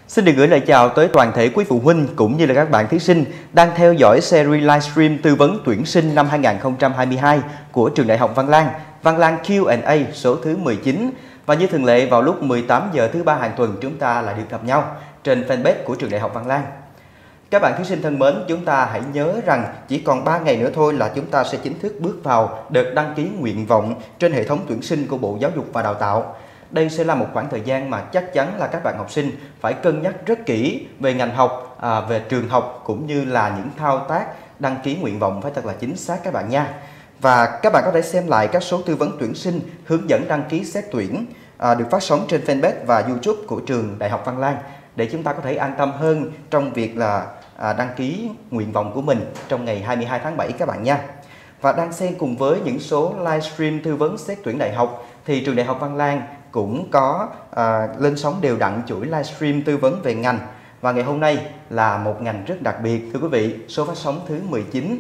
Xin được gửi lời chào tới toàn thể quý phụ huynh cũng như là các bạn thí sinh đang theo dõi series livestream tư vấn tuyển sinh năm 2022 của Trường Đại học Văn Lang Q&A số thứ 19. Và như thường lệ vào lúc 18 giờ thứ ba hàng tuần chúng ta lại được gặp nhau trên fanpage của Trường Đại học Văn Lang. Các bạn thí sinh thân mến, chúng ta hãy nhớ rằng chỉ còn 3 ngày nữa thôi là chúng ta sẽ chính thức bước vào đợt đăng ký nguyện vọng trên hệ thống tuyển sinh của Bộ Giáo dục và Đào tạo. Đây sẽ là một khoảng thời gian mà chắc chắn là các bạn học sinh phải cân nhắc rất kỹ về ngành học, về trường học cũng như là những thao tác đăng ký nguyện vọng phải thật là chính xác các bạn nha. Và các bạn có thể xem lại các số tư vấn tuyển sinh, hướng dẫn đăng ký xét tuyển được phát sóng trên fanpage và YouTube của Trường Đại học Văn Lang để chúng ta có thể an tâm hơn trong việc là đăng ký nguyện vọng của mình trong ngày 22 tháng 7 các bạn nha. Và đang xen cùng với những số livestream tư vấn xét tuyển đại học thì Trường Đại học Văn Lang cũng có lên sóng đều đặn chuỗi livestream tư vấn về ngành. Và ngày hôm nay là một ngành rất đặc biệt thưa quý vị, số phát sóng thứ 19.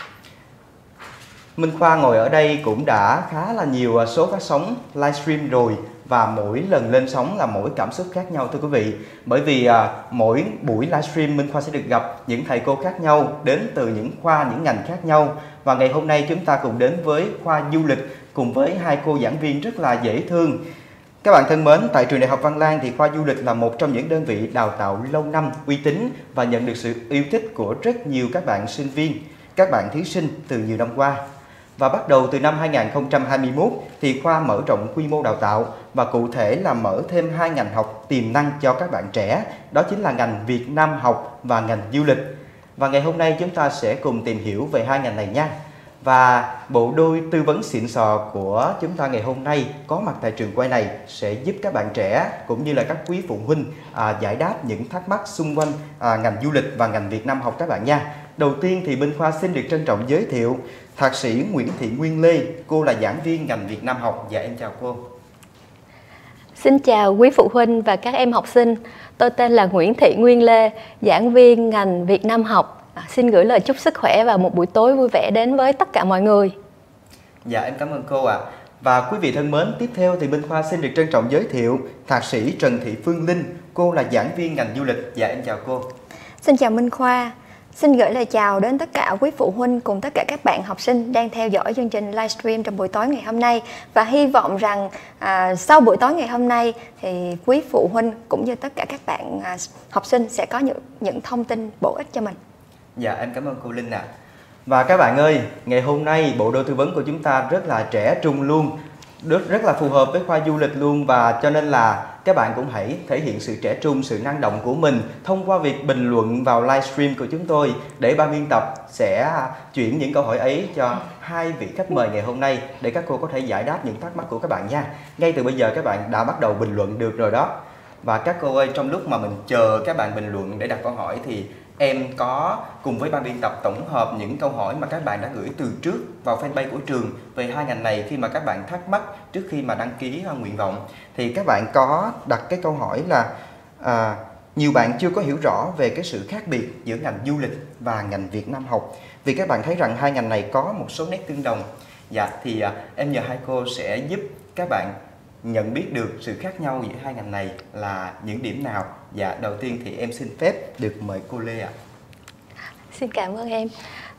Minh Khoa ngồi ở đây cũng đã khá là nhiều số phát sóng livestream rồi và mỗi lần lên sóng là mỗi cảm xúc khác nhau thưa quý vị. Bởi vì mỗi buổi livestream Minh Khoa sẽ được gặp những thầy cô khác nhau đến từ những khoa, những ngành khác nhau. Và ngày hôm nay chúng ta cùng đến với khoa du lịch cùng với hai cô giảng viên rất là dễ thương. Các bạn thân mến, tại Trường Đại học Văn Lang thì khoa du lịch là một trong những đơn vị đào tạo lâu năm, uy tín và nhận được sự yêu thích của rất nhiều các bạn sinh viên, các bạn thí sinh từ nhiều năm qua. Và bắt đầu từ năm 2021 thì khoa mở rộng quy mô đào tạo và cụ thể là mở thêm 2 ngành học tiềm năng cho các bạn trẻ, đó chính là ngành Việt Nam học và ngành du lịch. Và ngày hôm nay chúng ta sẽ cùng tìm hiểu về 2 ngành này nha. Và bộ đôi tư vấn xịn sò của chúng ta ngày hôm nay có mặt tại trường quay này sẽ giúp các bạn trẻ cũng như là các quý phụ huynh giải đáp những thắc mắc xung quanh ngành du lịch và ngành Việt Nam học các bạn nha. Đầu tiên thì Minh Khoa xin được trân trọng giới thiệu Thạc sĩ Nguyễn Thị Nguyên Lê, cô là giảng viên ngành Việt Nam học. Dạ em chào cô. Xin chào quý phụ huynh và các em học sinh. Tôi tên là Nguyễn Thị Nguyên Lê, giảng viên ngành Việt Nam học. Xin gửi lời chúc sức khỏe và một buổi tối vui vẻ đến với tất cả mọi người. Dạ em cảm ơn cô ạ. Và quý vị thân mến, tiếp theo thì Minh Khoa xin được trân trọng giới thiệu Thạc sĩ Trần Thị Phương Linh, cô là giảng viên ngành du lịch. Dạ em chào cô. Xin chào Minh Khoa. Xin gửi lời chào đến tất cả quý phụ huynh cùng tất cả các bạn học sinh đang theo dõi chương trình livestream trong buổi tối ngày hôm nay. Và hy vọng rằng sau buổi tối ngày hôm nay thì quý phụ huynh cũng như tất cả các bạn học sinh sẽ có những thông tin bổ ích cho mình. Dạ em cảm ơn cô Linh ạ. Và các bạn ơi, ngày hôm nay bộ đôi tư vấn của chúng ta rất là trẻ trung luôn, rất là phù hợp với khoa du lịch luôn. Và cho nên là các bạn cũng hãy thể hiện sự trẻ trung, sự năng động của mình thông qua việc bình luận vào livestream của chúng tôi để ban biên tập sẽ chuyển những câu hỏi ấy cho hai vị khách mời ngày hôm nay để các cô có thể giải đáp những thắc mắc của các bạn nha. Ngay từ bây giờ các bạn đã bắt đầu bình luận được rồi đó. Và các cô ơi, trong lúc mà mình chờ các bạn bình luận để đặt câu hỏi thì em có cùng với ban biên tập tổng hợp những câu hỏi mà các bạn đã gửi từ trước vào fanpage của trường về 2 ngành này khi mà các bạn thắc mắc trước khi mà đăng ký nguyện vọng. Thì các bạn có đặt cái câu hỏi là nhiều bạn chưa có hiểu rõ về cái sự khác biệt giữa ngành du lịch và ngành Việt Nam học. Vì các bạn thấy rằng 2 ngành này có một số nét tương đồng. Dạ thì em nhờ hai cô sẽ giúp các bạn nhận biết được sự khác nhau giữa 2 ngành này là những điểm nào. Dạ đầu tiên thì em xin phép được mời cô Lê ạ. Xin cảm ơn em.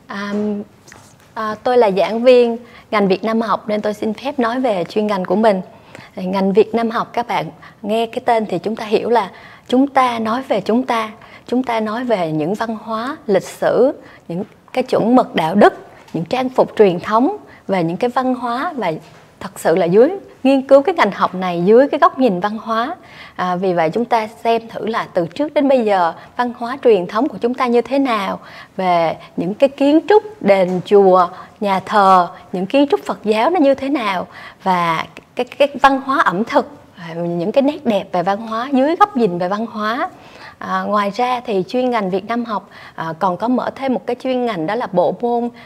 Tôi là giảng viên ngành Việt Nam học nên tôi xin phép nói về chuyên ngành của mình. Ngành Việt Nam học, các bạn nghe cái tên thì chúng ta hiểu là chúng ta nói về chúng ta nói về những văn hóa, lịch sử, những cái chuẩn mực đạo đức, những trang phục truyền thống và những cái văn hóa. Và thật sự là nghiên cứu cái ngành học này dưới cái góc nhìn văn hóa. Vì vậy chúng ta xem thử là từ trước đến bây giờ văn hóa truyền thống của chúng ta như thế nào, về những cái kiến trúc đền chùa, nhà thờ, những kiến trúc Phật giáo nó như thế nào, và cái văn hóa ẩm thực, những cái nét đẹp về văn hóa dưới góc nhìn về văn hóa. Ngoài ra thì chuyên ngành Việt Nam học còn có mở thêm một cái chuyên ngành, đó là bộ môn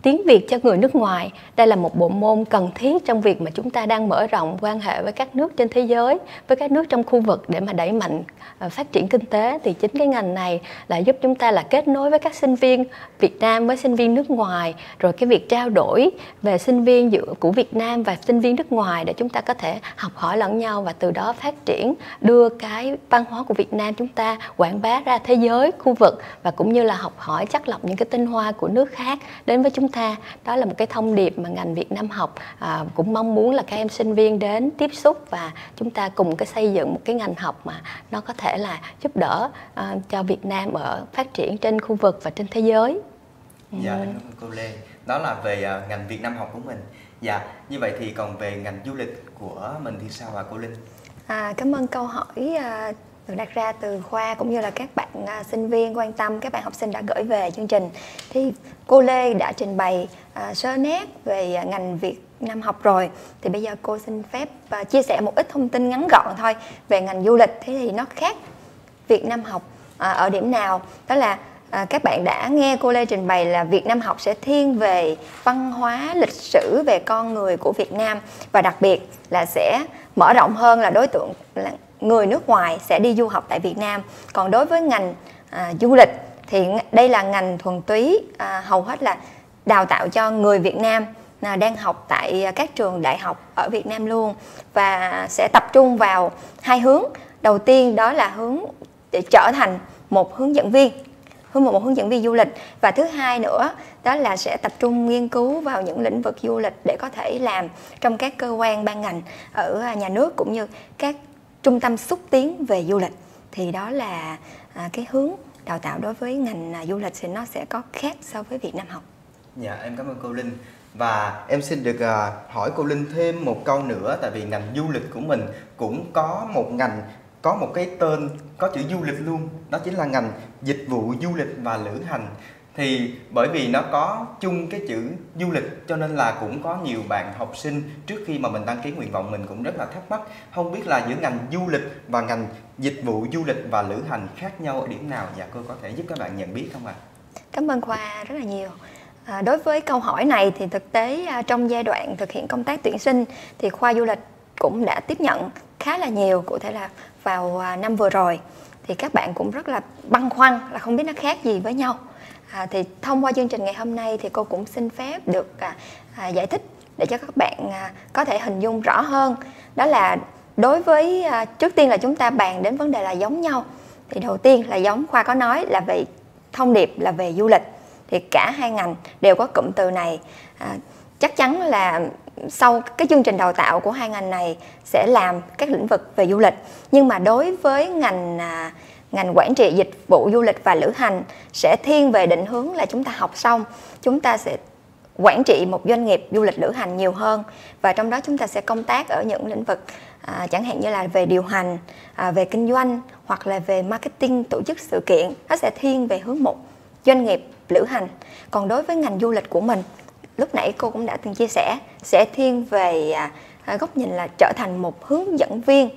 tiếng Việt cho người nước ngoài. Đây là một bộ môn cần thiết trong việc mà chúng ta đang mở rộng quan hệ với các nước trên thế giới, với các nước trong khu vực để mà đẩy mạnh phát triển kinh tế. Thì chính cái ngành này là giúp chúng ta là kết nối với các sinh viên Việt Nam với sinh viên nước ngoài, rồi cái việc trao đổi về sinh viên của Việt Nam và sinh viên nước ngoài để chúng ta có thể học hỏi lẫn nhau và từ đó phát triển, đưa cái văn hóa của Việt Nam chúng ta quảng bá ra thế giới, khu vực, và cũng như là học hỏi chắt lọc những cái tinh hoa của nước khác đến với chúng ta. Đó là một cái thông điệp mà ngành Việt Nam học cũng mong muốn là các em sinh viên đến tiếp xúc và chúng ta cùng cái xây dựng một cái ngành học mà nó có thể là giúp đỡ cho Việt Nam ở phát triển trên khu vực và trên thế giới. Dạ, cảm ơn cô Lê. Đó là về ngành Việt Nam học của mình. Dạ, như vậy thì còn về ngành du lịch của mình thì sao ạ cô Linh? Cảm ơn câu hỏi được đặt ra từ Khoa cũng như là các bạn sinh viên quan tâm, các bạn học sinh đã gửi về chương trình. Thì cô Lê đã trình bày sơ nét về ngành Việt Nam học rồi. Thì bây giờ cô xin phép chia sẻ một ít thông tin ngắn gọn thôi về ngành du lịch. Thế thì nó khác Việt Nam học ở điểm nào? Đó là các bạn đã nghe cô Lê trình bày là Việt Nam học sẽ thiên về văn hóa, lịch sử, về con người của Việt Nam, và đặc biệt là sẽ mở rộng hơn là đối tượng là người nước ngoài sẽ đi du học tại Việt Nam. Còn đối với ngành du lịch thì đây là ngành thuần túy, hầu hết là đào tạo cho người Việt Nam đang học tại các trường đại học ở Việt Nam luôn, và sẽ tập trung vào hai hướng. Đầu tiên đó là hướng để trở thành một hướng dẫn viên, một hướng dẫn viên du lịch, và thứ hai nữa đó là sẽ tập trung nghiên cứu vào những lĩnh vực du lịch để có thể làm trong các cơ quan ban ngành ở nhà nước cũng như các trung tâm xúc tiến về du lịch. Thì đó là cái hướng đào tạo đối với ngành du lịch thì nó sẽ có khác so với Việt Nam học. Dạ, em cảm ơn cô Linh. Và em xin được hỏi cô Linh thêm một câu nữa, tại vì ngành du lịch của mình cũng có một ngành, có một cái tên có chữ du lịch luôn, đó chính là ngành dịch vụ du lịch và lữ hành. Thì bởi vì nó có chung cái chữ du lịch cho nên là cũng có nhiều bạn học sinh trước khi mà mình đăng ký nguyện vọng mình cũng rất là thắc mắc, không biết là giữa ngành du lịch và ngành dịch vụ du lịch và lữ hành khác nhau ở điểm nào. Dạ, cô có thể giúp các bạn nhận biết không ạ? Cảm ơn Khoa rất là nhiều. Đối với câu hỏi này thì thực tế trong giai đoạn thực hiện công tác tuyển sinh thì khoa du lịch cũng đã tiếp nhận khá là nhiều. Cụ thể là vào năm vừa rồi thì các bạn cũng rất là băn khoăn là không biết nó khác gì với nhau. Thì thông qua chương trình ngày hôm nay thì cô cũng xin phép được giải thích để cho các bạn có thể hình dung rõ hơn. Đó là đối với trước tiên là chúng ta bàn đến vấn đề là giống nhau. Thì đầu tiên là giống Khoa có nói là về thông điệp là về du lịch. Thì cả hai ngành đều có cụm từ này. Chắc chắn là sau cái chương trình đào tạo của hai ngành này sẽ làm các lĩnh vực về du lịch. Nhưng mà đối với ngành quản trị dịch vụ du lịch và lữ hành sẽ thiên về định hướng là chúng ta học xong, chúng ta sẽ quản trị một doanh nghiệp du lịch lữ hành nhiều hơn. Và trong đó chúng ta sẽ công tác ở những lĩnh vực chẳng hạn như là về điều hành, về kinh doanh hoặc là về marketing, tổ chức sự kiện. Nó sẽ thiên về hướng một doanh nghiệp lữ hành. Còn đối với ngành du lịch của mình, lúc nãy cô cũng đã từng chia sẻ, sẽ thiên về góc nhìn là trở thành một hướng dẫn viên,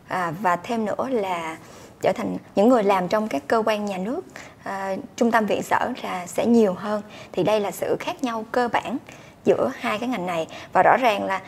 và thêm nữa là trở thành những người làm trong các cơ quan nhà nước, trung tâm viện sở là sẽ nhiều hơn. Thì đây là sự khác nhau cơ bản giữa hai cái ngành này. Và rõ ràng là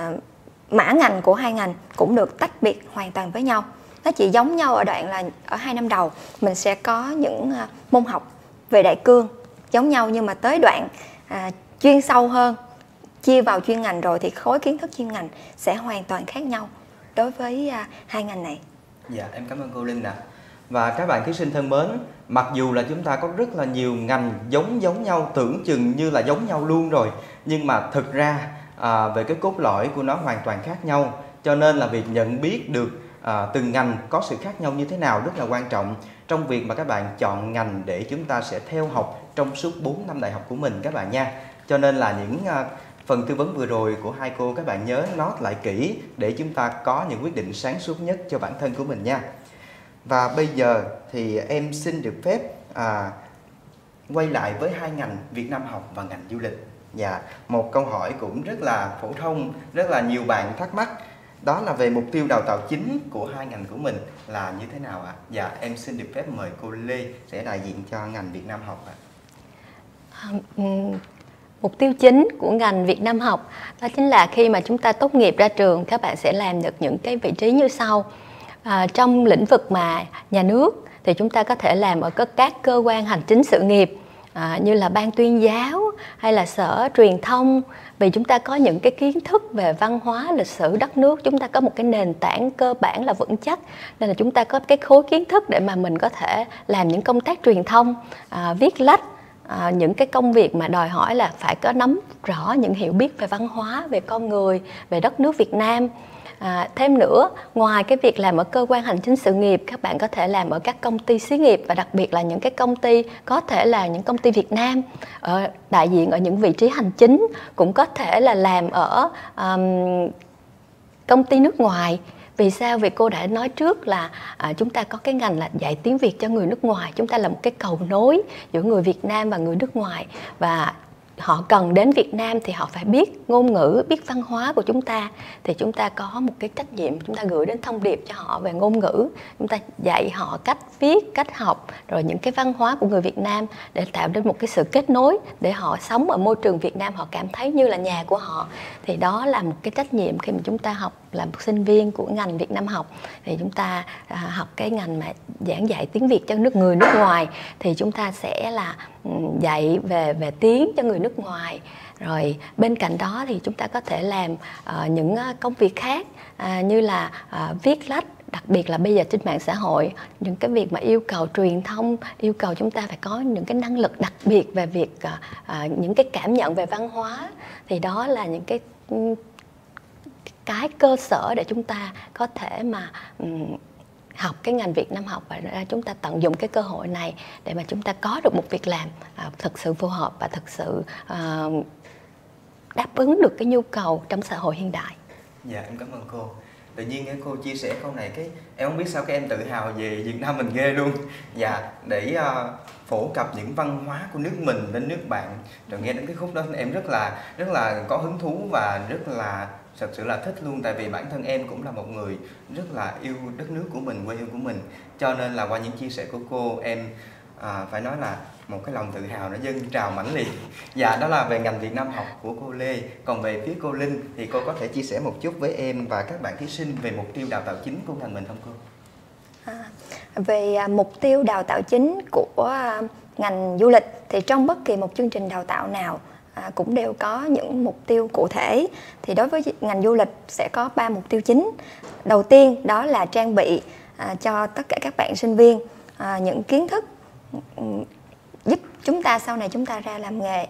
mã ngành của hai ngành cũng được tách biệt hoàn toàn với nhau. Nó chỉ giống nhau ở đoạn là ở 2 năm đầu mình sẽ có những môn học về đại cương giống nhau, nhưng mà tới đoạn chuyên sâu hơn, chia vào chuyên ngành rồi thì khối kiến thức chuyên ngành sẽ hoàn toàn khác nhau đối với hai ngành này. Dạ, em cảm ơn cô Linh ạ. Và các bạn thí sinh thân mến, mặc dù là chúng ta có rất là nhiều ngành giống nhau, tưởng chừng như là giống nhau luôn rồi, nhưng mà thực ra về cái cốt lõi của nó hoàn toàn khác nhau. Cho nên là việc nhận biết được từng ngành có sự khác nhau như thế nào rất là quan trọng trong việc mà các bạn chọn ngành để chúng ta sẽ theo học trong suốt 4 năm đại học của mình các bạn nha. Cho nên là những phần tư vấn vừa rồi của hai cô các bạn nhớ note lại kỹ để chúng ta có những quyết định sáng suốt nhất cho bản thân của mình nha. Và bây giờ thì em xin được phép quay lại với hai ngành Việt Nam học và ngành du lịch. Dạ, một câu hỏi cũng rất là phổ thông, rất là nhiều bạn thắc mắc. Đó là về mục tiêu đào tạo chính của hai ngành của mình là như thế nào ạ? Dạ, em xin được phép mời cô Lê sẽ đại diện cho ngành Việt Nam học ạ. Mục tiêu chính của ngành Việt Nam học đó chính là khi mà chúng ta tốt nghiệp ra trường, các bạn sẽ làm được những cái vị trí như sau. Trong lĩnh vực mà nhà nước thì chúng ta có thể làm ở các cơ quan hành chính sự nghiệp, như là ban tuyên giáo hay là sở truyền thông, vì chúng ta có những cái kiến thức về văn hóa, lịch sử đất nước, chúng ta có một cái nền tảng cơ bản là vững chắc, nên là chúng ta có cái khối kiến thức để mà mình có thể làm những công tác truyền thông, viết lách, những cái công việc mà đòi hỏi là phải có nắm rõ những hiểu biết về văn hóa, về con người, về đất nước Việt Nam. Thêm nữa, ngoài cái việc làm ở cơ quan hành chính sự nghiệp, các bạn có thể làm ở các công ty xí nghiệp, và đặc biệt là những cái công ty có thể là những công ty Việt Nam, đại diện ở những vị trí hành chính, cũng có thể là làm ở công ty nước ngoài. Vì sao? Vì cô đã nói trước là chúng ta có cái ngành là dạy tiếng Việt cho người nước ngoài. Chúng ta là một cái cầu nối giữa người Việt Nam và người nước ngoài, và họ cần đến Việt Nam thì họ phải biết ngôn ngữ, biết văn hóa của chúng ta. Thì chúng ta có một cái trách nhiệm, chúng ta gửi đến thông điệp cho họ về ngôn ngữ. Chúng ta dạy họ cách viết, cách học, rồi những cái văn hóa của người Việt Nam, để tạo nên một cái sự kết nối, để họ sống ở môi trường Việt Nam, họ cảm thấy như là nhà của họ. Thì đó là một cái trách nhiệm khi mà chúng ta học, là một sinh viên của ngành Việt Nam học. Thì chúng ta học cái ngành mà giảng dạy tiếng Việt cho người nước ngoài, thì chúng ta sẽ là dạy về tiếng cho người nước ngoài. Rồi bên cạnh đó thì chúng ta có thể làm những công việc khác, như là viết lách, đặc biệt là bây giờ trên mạng xã hội, những cái việc mà yêu cầu truyền thông, yêu cầu chúng ta phải có những cái năng lực đặc biệt về việc những cái cảm nhận về văn hóa. Thì đó là những cái cơ sở để chúng ta có thể mà học cái ngành Việt Nam học, và chúng ta tận dụng cái cơ hội này để mà chúng ta có được một việc làm thực sự phù hợp và thực sự đáp ứng được cái nhu cầu trong xã hội hiện đại. Dạ, em cảm ơn cô. Tự nhiên cô chia sẻ câu này cái em không biết sao cái em tự hào về Việt Nam mình ghê luôn. Dạ, để phổ cập những văn hóa của nước mình đến nước bạn. Rồi nghe đến cái khúc đó em rất là có hứng thú và rất là thật sự là thích luôn, tại vì bản thân em cũng là một người rất là yêu đất nước của mình, quê hương của mình. Cho nên là qua những chia sẻ của cô, em phải nói là một cái lòng tự hào nó dâng trào mãnh liệt. Dạ, đó là về ngành Việt Nam học của cô Lê. Còn về phía cô Linh thì cô có thể chia sẻ một chút với em và các bạn thí sinh về mục tiêu đào tạo chính của ngành mình không cô? Về mục tiêu đào tạo chính của ngành du lịch thì trong bất kỳ một chương trình đào tạo nào cũng đều có những mục tiêu cụ thể. Thì đối với ngành du lịch sẽ có 3 mục tiêu chính. Đầu tiên đó là trang bị cho tất cả các bạn sinh viên những kiến thức giúp chúng ta sau này chúng ta ra làm nghề,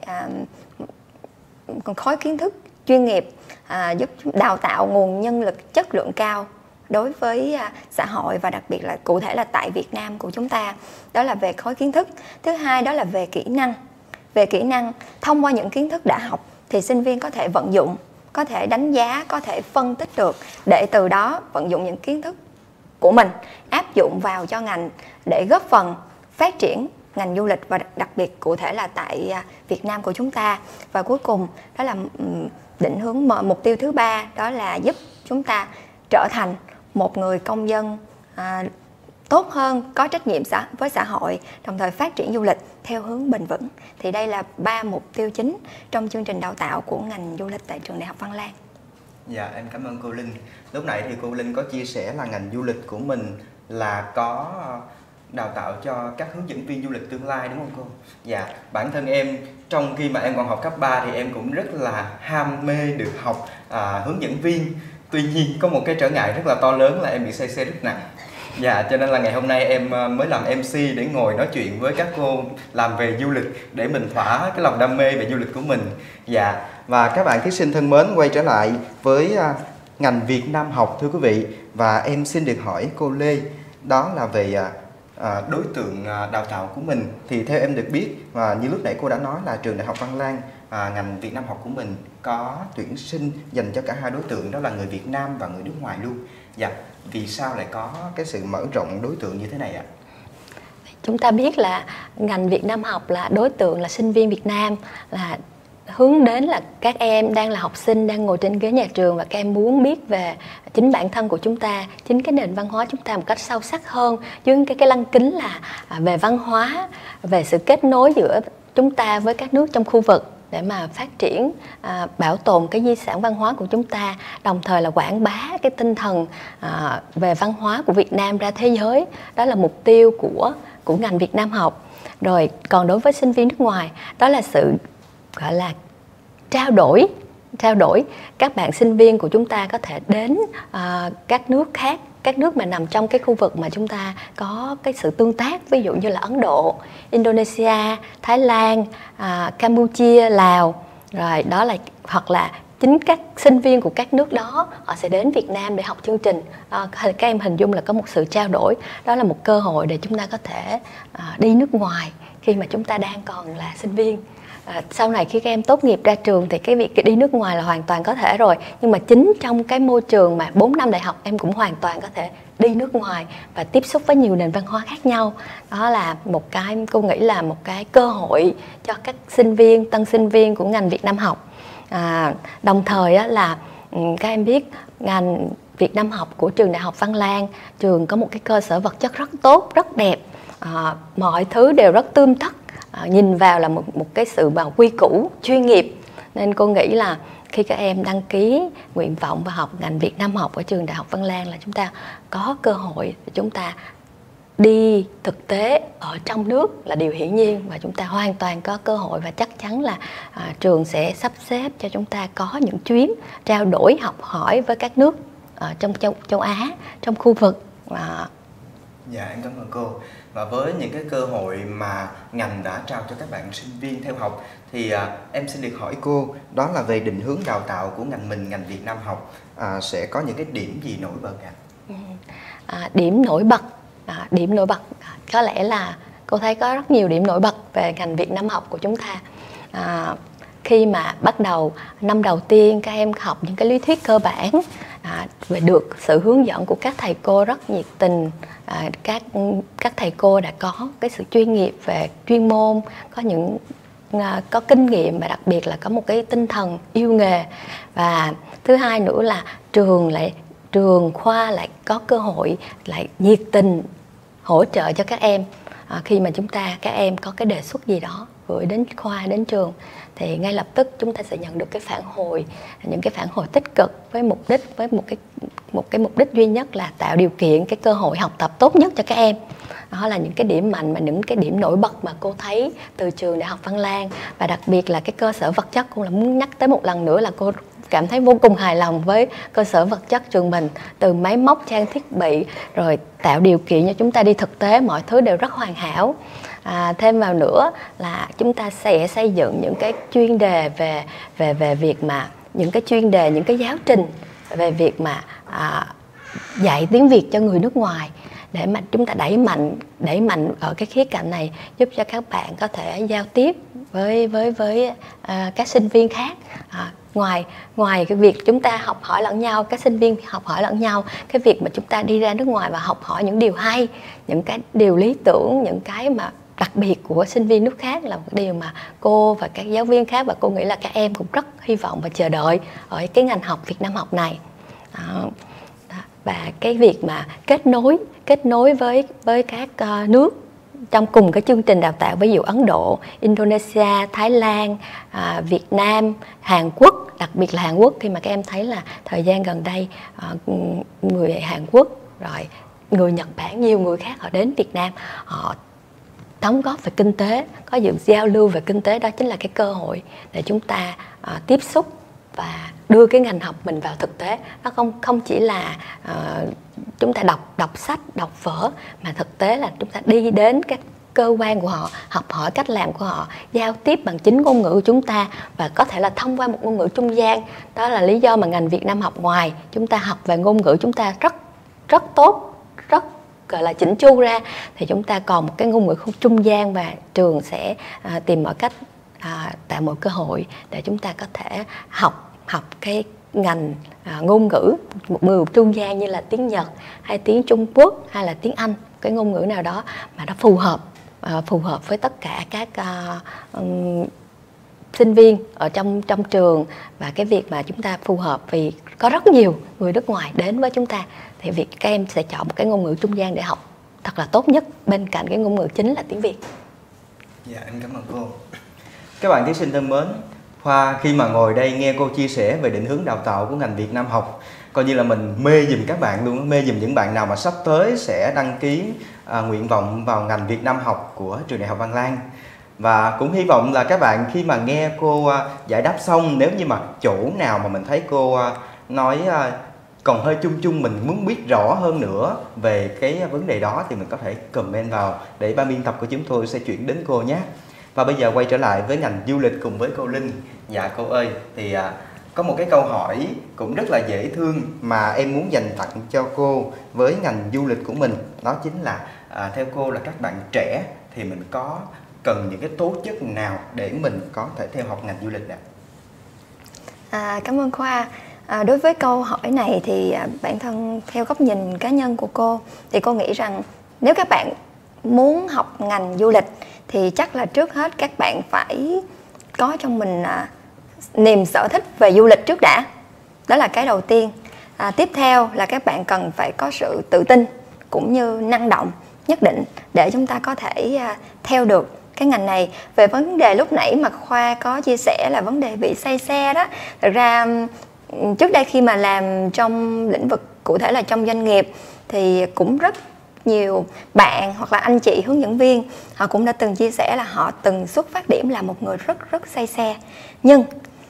khối kiến thức chuyên nghiệp, giúp đào tạo nguồn nhân lực chất lượng cao đối với xã hội, và đặc biệt là cụ thể là tại Việt Nam của chúng ta. Đó là về khối kiến thức. Thứ hai đó là về kỹ năng. Về kỹ năng, thông qua những kiến thức đã học thì sinh viên có thể vận dụng, có thể đánh giá, có thể phân tích được, để từ đó vận dụng những kiến thức của mình áp dụng vào cho ngành để góp phần phát triển ngành du lịch, và đặc biệt cụ thể là tại Việt Nam của chúng ta. Và cuối cùng đó là định hướng mục tiêu thứ ba, đó là giúp chúng ta trở thành một người công dân tốt hơn, có trách nhiệm với xã hội, đồng thời phát triển du lịch theo hướng bền vững. Thì đây là 3 mục tiêu chính trong chương trình đào tạo của ngành du lịch tại trường Đại học Văn Lang. Dạ, em cảm ơn cô Linh. Lúc nãy thì cô Linh có chia sẻ là ngành du lịch của mình là có đào tạo cho các hướng dẫn viên du lịch tương lai, đúng không cô? Dạ, bản thân em trong khi mà em còn học cấp 3 thì em cũng rất là ham mê được học hướng dẫn viên. Tuy nhiên có một cái trở ngại rất là to lớn là em bị say xe rất nặng. Dạ, cho nên là ngày hôm nay em mới làm MC để ngồi nói chuyện với các cô làm về du lịch, để mình thỏa cái lòng đam mê về du lịch của mình. Dạ, và các bạn thí sinh thân mến, quay trở lại với ngành Việt Nam học thưa quý vị. Và em xin được hỏi cô Lê, đó là về đối tượng đào tạo của mình. Thì theo em được biết, như lúc nãy cô đã nói là trường Đại học Văn Lang, ngành Việt Nam học của mình có tuyển sinh dành cho cả hai đối tượng, đó là người Việt Nam và người nước ngoài luôn. Dạ, vì sao lại có cái sự mở rộng đối tượng như thế này ạ? Chúng ta biết là ngành Việt Nam học là đối tượng là sinh viên Việt Nam, là hướng đến là các em đang là học sinh, đang ngồi trên ghế nhà trường, và các em muốn biết về chính bản thân của chúng ta, chính cái nền văn hóa chúng ta một cách sâu sắc hơn, dưới cái lăng kính là về văn hóa, về sự kết nối giữa chúng ta với các nước trong khu vực. để mà phát triển, bảo tồn cái di sản văn hóa của chúng ta, đồng thời là quảng bá cái tinh thần về văn hóa của Việt Nam ra thế giới. Đó là mục tiêu của ngành Việt Nam học. Rồi còn đối với sinh viên nước ngoài, đó là sự gọi là trao đổi. Các bạn sinh viên của chúng ta có thể đến các nước khác, các nước mà nằm trong cái khu vực mà chúng ta có cái sự tương tác, ví dụ như là Ấn Độ, Indonesia, Thái Lan, Campuchia, Lào. Rồi đó là, hoặc là chính các sinh viên của các nước đó họ sẽ đến Việt Nam để học chương trình. Các em hình dung là có một sự trao đổi. Đó là một cơ hội để chúng ta có thể đi nước ngoài khi mà chúng ta đang còn là sinh viên. Sau này khi các em tốt nghiệp ra trường thì cái việc đi nước ngoài là hoàn toàn có thể rồi. Nhưng mà chính trong cái môi trường mà 4 năm đại học, em cũng hoàn toàn có thể đi nước ngoài và tiếp xúc với nhiều nền văn hóa khác nhau. Đó là một cái, cô nghĩ là một cái cơ hội cho các sinh viên, tân sinh viên của ngành Việt Nam học. Đồng thời là các em biết ngành Việt Nam học của trường Đại học Văn Lang, trường có một cái cơ sở vật chất rất tốt, rất đẹp, mọi thứ đều rất tươm tất, nhìn vào là một cái sự mà quy củ, chuyên nghiệp. Nên cô nghĩ là khi các em đăng ký nguyện vọng và học ngành Việt Nam học ở trường Đại học Văn Lang là chúng ta có cơ hội để chúng ta đi thực tế ở trong nước là điều hiển nhiên, và chúng ta hoàn toàn có cơ hội, và chắc chắn là trường sẽ sắp xếp cho chúng ta có những chuyến trao đổi học hỏi với các nước trong châu Á, trong khu vực. Dạ, em cảm ơn cô. Và với những cái cơ hội mà ngành đã trao cho các bạn sinh viên theo học thì em xin được hỏi cô, đó là về định hướng đào tạo của ngành mình, ngành Việt Nam học sẽ có những cái điểm gì nổi bật ạ? Điểm nổi bật có lẽ là cô thấy có rất nhiều điểm nổi bật về ngành Việt Nam học của chúng ta. Khi mà bắt đầu năm đầu tiên các em học những cái lý thuyết cơ bản, về được sự hướng dẫn của các thầy cô rất nhiệt tình, các thầy cô đã có cái sự chuyên nghiệp về chuyên môn, có kinh nghiệm, và đặc biệt là có một cái tinh thần yêu nghề. Và thứ hai nữa là trường khoa lại có cơ hội lại nhiệt tình hỗ trợ cho các em. Khi mà các em có cái đề xuất gì đó gửi đến khoa, đến trường, thì ngay lập tức chúng ta sẽ nhận được cái những cái phản hồi tích cực, với một cái mục đích duy nhất là tạo điều kiện cái cơ hội học tập tốt nhất cho các em. Đó là những cái điểm mạnh và những cái điểm nổi bật mà cô thấy từ trường Đại học Văn Lang. Và đặc biệt là cái cơ sở vật chất, cô là muốn nhắc tới một lần nữa là cô cảm thấy vô cùng hài lòng với cơ sở vật chất trường mình, từ máy móc, trang thiết bị, rồi tạo điều kiện cho chúng ta đi thực tế, mọi thứ đều rất hoàn hảo. Thêm vào nữa là chúng ta sẽ xây dựng những cái chuyên đề về việc mà những cái giáo trình về việc mà dạy tiếng Việt cho người nước ngoài, để mà chúng ta đẩy mạnh ở cái khía cạnh này, giúp cho các bạn có thể giao tiếp với các sinh viên khác. Ngoài cái việc chúng ta học hỏi lẫn nhau, các sinh viên học hỏi lẫn nhau, cái việc mà chúng ta đi ra nước ngoài và học hỏi những điều hay, những cái điều lý tưởng, những cái mà đặc biệt của sinh viên nước khác là một điều mà cô và các giáo viên khác, và cô nghĩ là các em cũng rất hy vọng và chờ đợi ở cái ngành học Việt Nam học này. Và cái việc mà kết nối với các nước trong cùng cái chương trình đào tạo, ví dụ Ấn Độ, Indonesia, Thái Lan, Việt Nam, Hàn Quốc, đặc biệt là Hàn Quốc, khi mà các em thấy là thời gian gần đây người Hàn Quốc, rồi người Nhật Bản, nhiều người khác họ đến Việt Nam, họ đóng góp về kinh tế, có sự giao lưu về kinh tế. Đó chính là cái cơ hội để chúng ta tiếp xúc và đưa cái ngành học mình vào thực tế. Nó không chỉ là chúng ta đọc sách, đọc vở, mà thực tế là chúng ta đi đến các cơ quan của họ, học hỏi cách làm của họ, giao tiếp bằng chính ngôn ngữ của chúng ta, và có thể là thông qua một ngôn ngữ trung gian. Đó là lý do mà ngành Việt Nam học, ngoài chúng ta học về ngôn ngữ chúng ta rất tốt, rất gọi là chỉnh chu ra, thì chúng ta còn một cái ngôn ngữ trung gian, và trường sẽ tìm mọi cách tạo một cơ hội để chúng ta có thể học cái ngành ngôn ngữ, một ngữ trung gian như là tiếng Nhật hay tiếng Trung Quốc hay là tiếng Anh, cái ngôn ngữ nào đó mà nó phù hợp với tất cả các sinh viên ở trong trường. Và cái việc mà chúng ta phù hợp, vì có rất nhiều người nước ngoài đến với chúng ta, thì việc các em sẽ chọn một cái ngôn ngữ trung gian để học thật là tốt nhất, bên cạnh cái ngôn ngữ chính là tiếng Việt. Dạ, em cảm ơn cô. Các bạn thí sinh thân mến, Khoa, khi mà ngồi đây nghe cô chia sẻ về định hướng đào tạo của ngành Việt Nam học, coi như là mình mê dùm các bạn luôn, mê dùm những bạn nào mà sắp tới sẽ đăng ký nguyện vọng vào ngành Việt Nam học của trường Đại học Văn Lang. Và cũng hy vọng là các bạn khi mà nghe cô giải đáp xong, nếu như mà chỗ nào mà mình thấy cô nói còn hơi chung chung, mình muốn biết rõ hơn nữa về cái vấn đề đó thì mình có thể comment vào để ban biên tập của chúng tôi sẽ chuyển đến cô nhé. Và bây giờ quay trở lại với ngành du lịch cùng với cô Linh. Dạ cô ơi, thì có một cái câu hỏi cũng rất là dễ thương mà em muốn dành tặng cho cô với ngành du lịch của mình. Đó chính là theo cô là các bạn trẻ thì mình có cần những cái tố chất nào để mình có thể theo học ngành du lịch ạ? Cảm ơn Khoa. Đối với câu hỏi này thì bản thân theo góc nhìn cá nhân của cô thì cô nghĩ rằng nếu các bạn muốn học ngành du lịch thì chắc là trước hết các bạn phải có trong mình niềm sở thích về du lịch trước đã. Đó là cái đầu tiên. Tiếp theo là các bạn cần phải có sự tự tin cũng như năng động nhất định để chúng ta có thể theo được cái ngành này. Về vấn đề lúc nãy mà Khoa có chia sẻ là vấn đề bị say xe đó, thực ra trước đây khi mà làm trong lĩnh vực cụ thể là trong doanh nghiệp thì cũng rất nhiều bạn hoặc là anh chị hướng dẫn viên họ cũng đã từng chia sẻ là họ từng xuất phát điểm là một người rất say xe, nhưng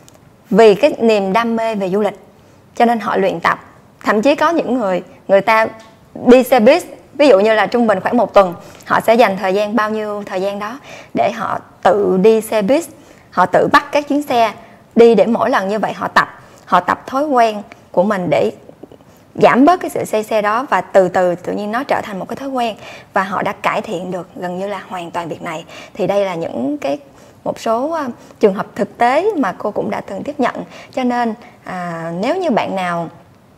vì cái niềm đam mê về du lịch cho nên họ luyện tập. Thậm chí có những người ta đi xe buýt, ví dụ như là trung bình khoảng 1 tuần họ sẽ dành thời gian bao nhiêu thời gian đó để họ tự đi xe buýt, họ tự bắt các chuyến xe đi, để mỗi lần như vậy họ tập thói quen của mình để giảm bớt cái sự say xe đó, và từ từ tự nhiên nó trở thành một cái thói quen và họ đã cải thiện được gần như là hoàn toàn việc này. Thì đây là những một số trường hợp thực tế mà cô cũng đã từng tiếp nhận. Cho nên nếu như bạn nào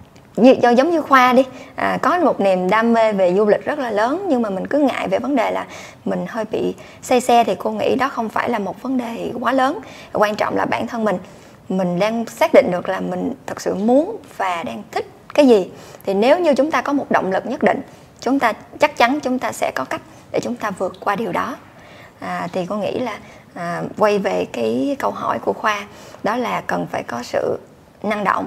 giống như Khoa đi, có một niềm đam mê về du lịch rất là lớn nhưng mà mình cứ ngại về vấn đề là mình hơi bị say xe, thì cô nghĩ đó không phải là một vấn đề quá lớn. Quan trọng là bản thân mình đang xác định được là mình thật sự muốn và đang thích cái gì. Thì nếu như chúng ta có một động lực nhất định, chúng ta chắc chắn chúng ta sẽ có cách để chúng ta vượt qua điều đó. Thì cô nghĩ là quay về cái câu hỏi của Khoa, đó là cần phải có sự năng động,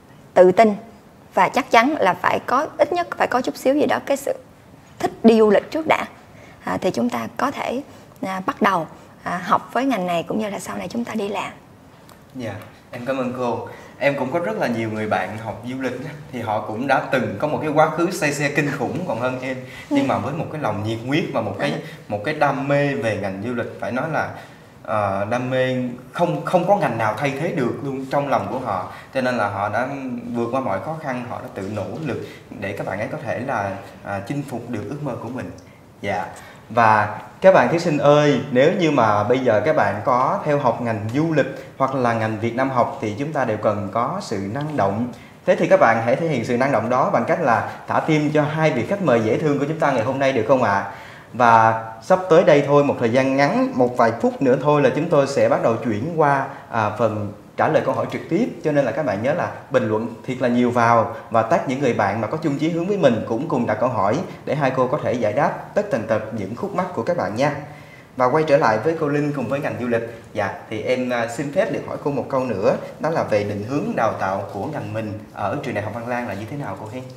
tự tin, và chắc chắn là phải có, ít nhất phải có chút xíu gì đó cái sự thích đi du lịch trước đã. Thì chúng ta có thể bắt đầu học với ngành này cũng như là sau này chúng ta đi làm. Dạ, em cảm ơn cô. Em cũng có rất là nhiều người bạn học du lịch thì họ cũng đã từng có một cái quá khứ say xe kinh khủng còn hơn em, nhưng mà với một cái lòng nhiệt huyết và một cái đam mê về ngành du lịch, phải nói là đam mê không có ngành nào thay thế được luôn trong lòng của họ, cho nên là họ đã vượt qua mọi khó khăn, họ đã tự nỗ lực để các bạn ấy có thể là chinh phục được ước mơ của mình. Dạ. Và các bạn thí sinh ơi, nếu như mà bây giờ các bạn có theo học ngành du lịch hoặc là ngành Việt Nam học thì chúng ta đều cần có sự năng động. Thế thì các bạn hãy thể hiện sự năng động đó bằng cách là thả tim cho hai vị khách mời dễ thương của chúng ta ngày hôm nay, được không ạ? Và sắp tới đây thôi, một thời gian ngắn, một vài phút nữa thôi là chúng tôi sẽ bắt đầu chuyển qua phần trả lời câu hỏi trực tiếp. Cho nên là các bạn nhớ là bình luận thiệt là nhiều vào và tag những người bạn mà có chung chí hướng với mình cũng cùng đặt câu hỏi để hai cô có thể giải đáp tất tần tật những khúc mắc của các bạn nha. Và quay trở lại với cô Linh cùng với ngành du lịch. Dạ, thì em xin phép được hỏi cô một câu nữa, đó là về định hướng đào tạo của ngành mình ở trường Đại học Văn Lang là như thế nào cô Hiên?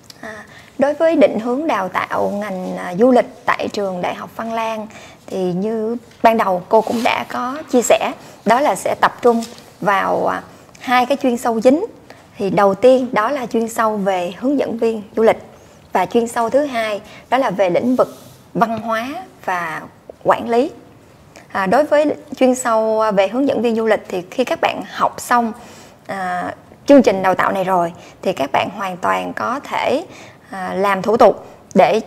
Đối với định hướng đào tạo ngành du lịch tại trường Đại học Văn Lang thì như ban đầu cô cũng đã có chia sẻ, đó là sẽ tập trung vào hai cái chuyên sâu chính. Thì đầu tiên đó là chuyên sâu về hướng dẫn viên du lịch, và chuyên sâu thứ hai đó là về lĩnh vực văn hóa và quản lý. Đối với chuyên sâu về hướng dẫn viên du lịch thì khi các bạn học xong chương trình đào tạo này rồi thì các bạn hoàn toàn có thể làm thủ tục để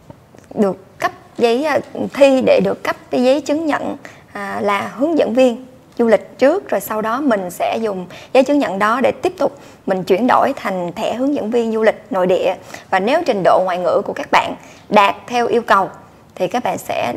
được cấp giấy thi, để được cấp cái giấy chứng nhận là hướng dẫn viên du lịch trước, rồi sau đó mình sẽ dùng giấy chứng nhận đó để tiếp tục mình chuyển đổi thành thẻ hướng dẫn viên du lịch nội địa. Và nếu trình độ ngoại ngữ của các bạn đạt theo yêu cầu thì các bạn sẽ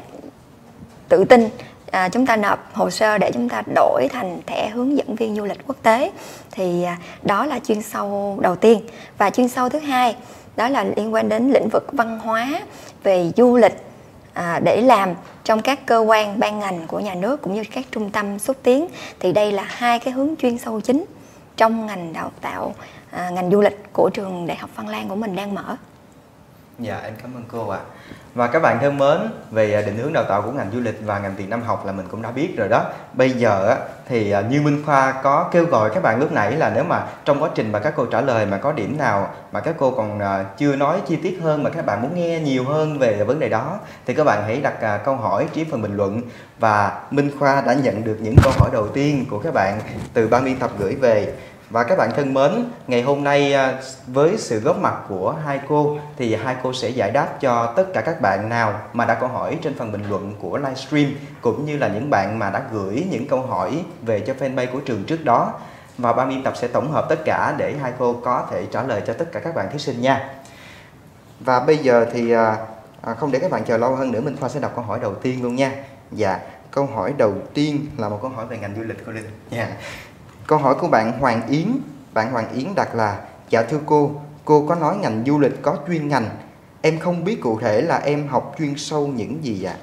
tự tin chúng ta nộp hồ sơ để chúng ta đổi thành thẻ hướng dẫn viên du lịch quốc tế. Thì đó là chuyên sâu đầu tiên. Và chuyên sâu thứ hai đó là liên quan đến lĩnh vực văn hóa, về du lịch để làm trong các cơ quan ban ngành của nhà nước cũng như các trung tâm xúc tiến. Thì đây là hai cái hướng chuyên sâu chính trong ngành đào tạo ngành du lịch của trường Đại học Văn Lang của mình đang mở. Dạ, em cảm ơn cô ạ. Và các bạn thân mến, về định hướng đào tạo của ngành du lịch và ngành Việt Nam học là mình cũng đã biết rồi đó. Bây giờ thì như Minh Khoa có kêu gọi các bạn lúc nãy là nếu mà trong quá trình mà các cô trả lời mà có điểm nào mà các cô còn chưa nói chi tiết hơn mà các bạn muốn nghe nhiều hơn về vấn đề đó thì các bạn hãy đặt câu hỏi dưới phần bình luận. Và Minh Khoa đã nhận được những câu hỏi đầu tiên của các bạn từ ban biên tập gửi về. Và các bạn thân mến, ngày hôm nay với sự góp mặt của hai cô thì hai cô sẽ giải đáp cho tất cả các bạn nào mà đã câu hỏi trên phần bình luận của livestream, cũng như là những bạn mà đã gửi những câu hỏi về cho fanpage của trường trước đó. Và ban biên tập sẽ tổng hợp tất cả để hai cô có thể trả lời cho tất cả các bạn thí sinh nha. Và bây giờ thì không để các bạn chờ lâu hơn nữa, Minh Khoa sẽ đọc câu hỏi đầu tiên luôn nha. Dạ, câu hỏi đầu tiên là một câu hỏi về ngành du lịch cô Linh. Dạ. Câu hỏi của bạn Hoàng Yến. Bạn Hoàng Yến đặt là: dạ thưa cô có nói ngành du lịch có chuyên ngành. Em không biết cụ thể là em học chuyên sâu những gì ạ?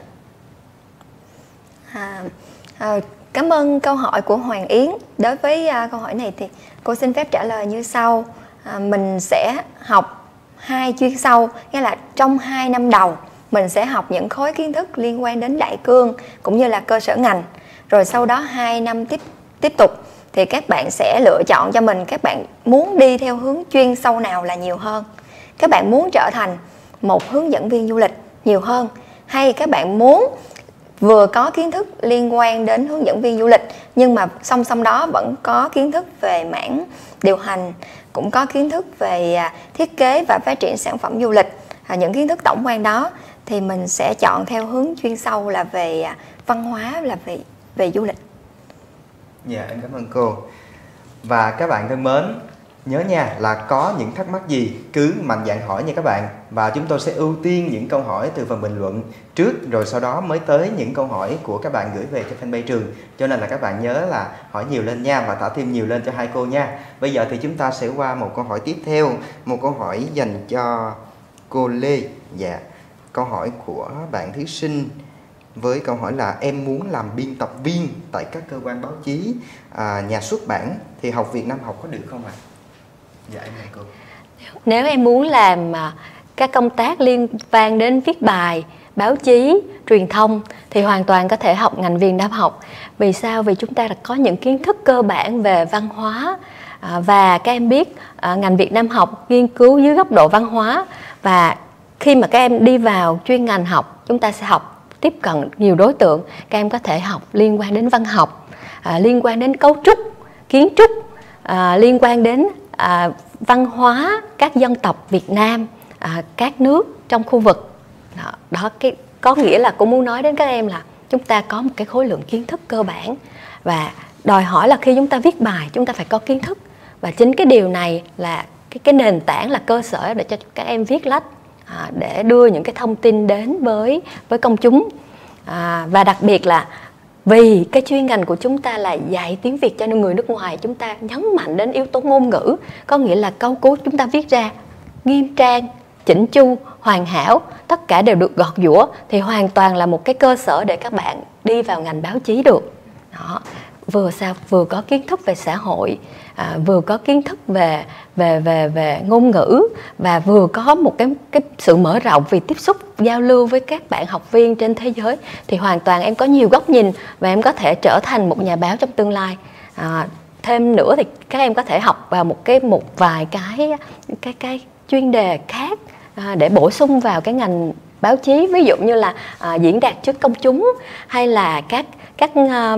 Cảm ơn câu hỏi của Hoàng Yến. Đối với câu hỏi này thì cô xin phép trả lời như sau. Mình sẽ học 2 chuyên sâu, nghĩa là trong 2 năm đầu mình sẽ học những khối kiến thức liên quan đến đại cương cũng như là cơ sở ngành. Rồi sau đó 2 năm tiếp tục thì các bạn sẽ lựa chọn cho mình các bạn muốn đi theo hướng chuyên sâu nào là nhiều hơn. Các bạn muốn trở thành một hướng dẫn viên du lịch nhiều hơn, hay các bạn muốn vừa có kiến thức liên quan đến hướng dẫn viên du lịch nhưng mà song song đó vẫn có kiến thức về mảng điều hành, cũng có kiến thức về thiết kế và phát triển sản phẩm du lịch, những kiến thức tổng quan đó thì mình sẽ chọn theo hướng chuyên sâu là về văn hóa, là về du lịch. Dạ, em cảm ơn cô. Và các bạn thân mến, nhớ nha là có những thắc mắc gì cứ mạnh dạn hỏi nha các bạn. Và chúng tôi sẽ ưu tiên những câu hỏi từ phần bình luận trước, rồi sau đó mới tới những câu hỏi của các bạn gửi về cho fanpage trường. Cho nên là các bạn nhớ là hỏi nhiều lên nha, và thả thêm nhiều lên cho hai cô nha. Bây giờ thì chúng ta sẽ qua một câu hỏi tiếp theo. Một câu hỏi dành cho cô Lê. Dạ, câu hỏi của bạn thí sinh với câu hỏi là: em muốn làm biên tập viên tại các cơ quan báo chí, nhà xuất bản thì học Việt Nam học có được không ạ? Dạ em mời cô. Nếu em muốn làm các công tác liên quan đến viết bài, báo chí, truyền thông thì hoàn toàn có thể học ngành Việt Nam học. Vì sao? Vì chúng ta đã có những kiến thức cơ bản về văn hóa, và các em biết ngành Việt Nam học nghiên cứu dưới góc độ văn hóa, và khi mà các em đi vào chuyên ngành học, chúng ta sẽ học tiếp cận nhiều đối tượng. Các em có thể học liên quan đến văn học, liên quan đến cấu trúc, kiến trúc, liên quan đến văn hóa các dân tộc Việt Nam, các nước trong khu vực. Đó, có nghĩa là cũng muốn nói đến các em là chúng ta có một cái khối lượng kiến thức cơ bản, và đòi hỏi là khi chúng ta viết bài chúng ta phải có kiến thức, và chính cái điều này là cái nền tảng, là cơ sở để cho các em viết lách, để đưa những cái thông tin đến với công chúng. Và đặc biệt là vì cái chuyên ngành của chúng ta là dạy tiếng Việt cho người nước ngoài, chúng ta nhấn mạnh đến yếu tố ngôn ngữ, có nghĩa là câu cú chúng ta viết ra nghiêm trang, chỉnh chu, hoàn hảo, tất cả đều được gọt giũa, thì hoàn toàn là một cái cơ sở để các bạn đi vào ngành báo chí được. Đó. Vừa có kiến thức về xã hội, vừa có kiến thức về ngôn ngữ, và vừa có một cái sự mở rộng vì tiếp xúc giao lưu với các bạn học viên trên thế giới, thì hoàn toàn em có nhiều góc nhìn và em có thể trở thành một nhà báo trong tương lai. Thêm nữa thì các em có thể học vào một vài cái chuyên đề khác để bổ sung vào cái ngành báo chí, ví dụ như là diễn đạt trước công chúng, hay là các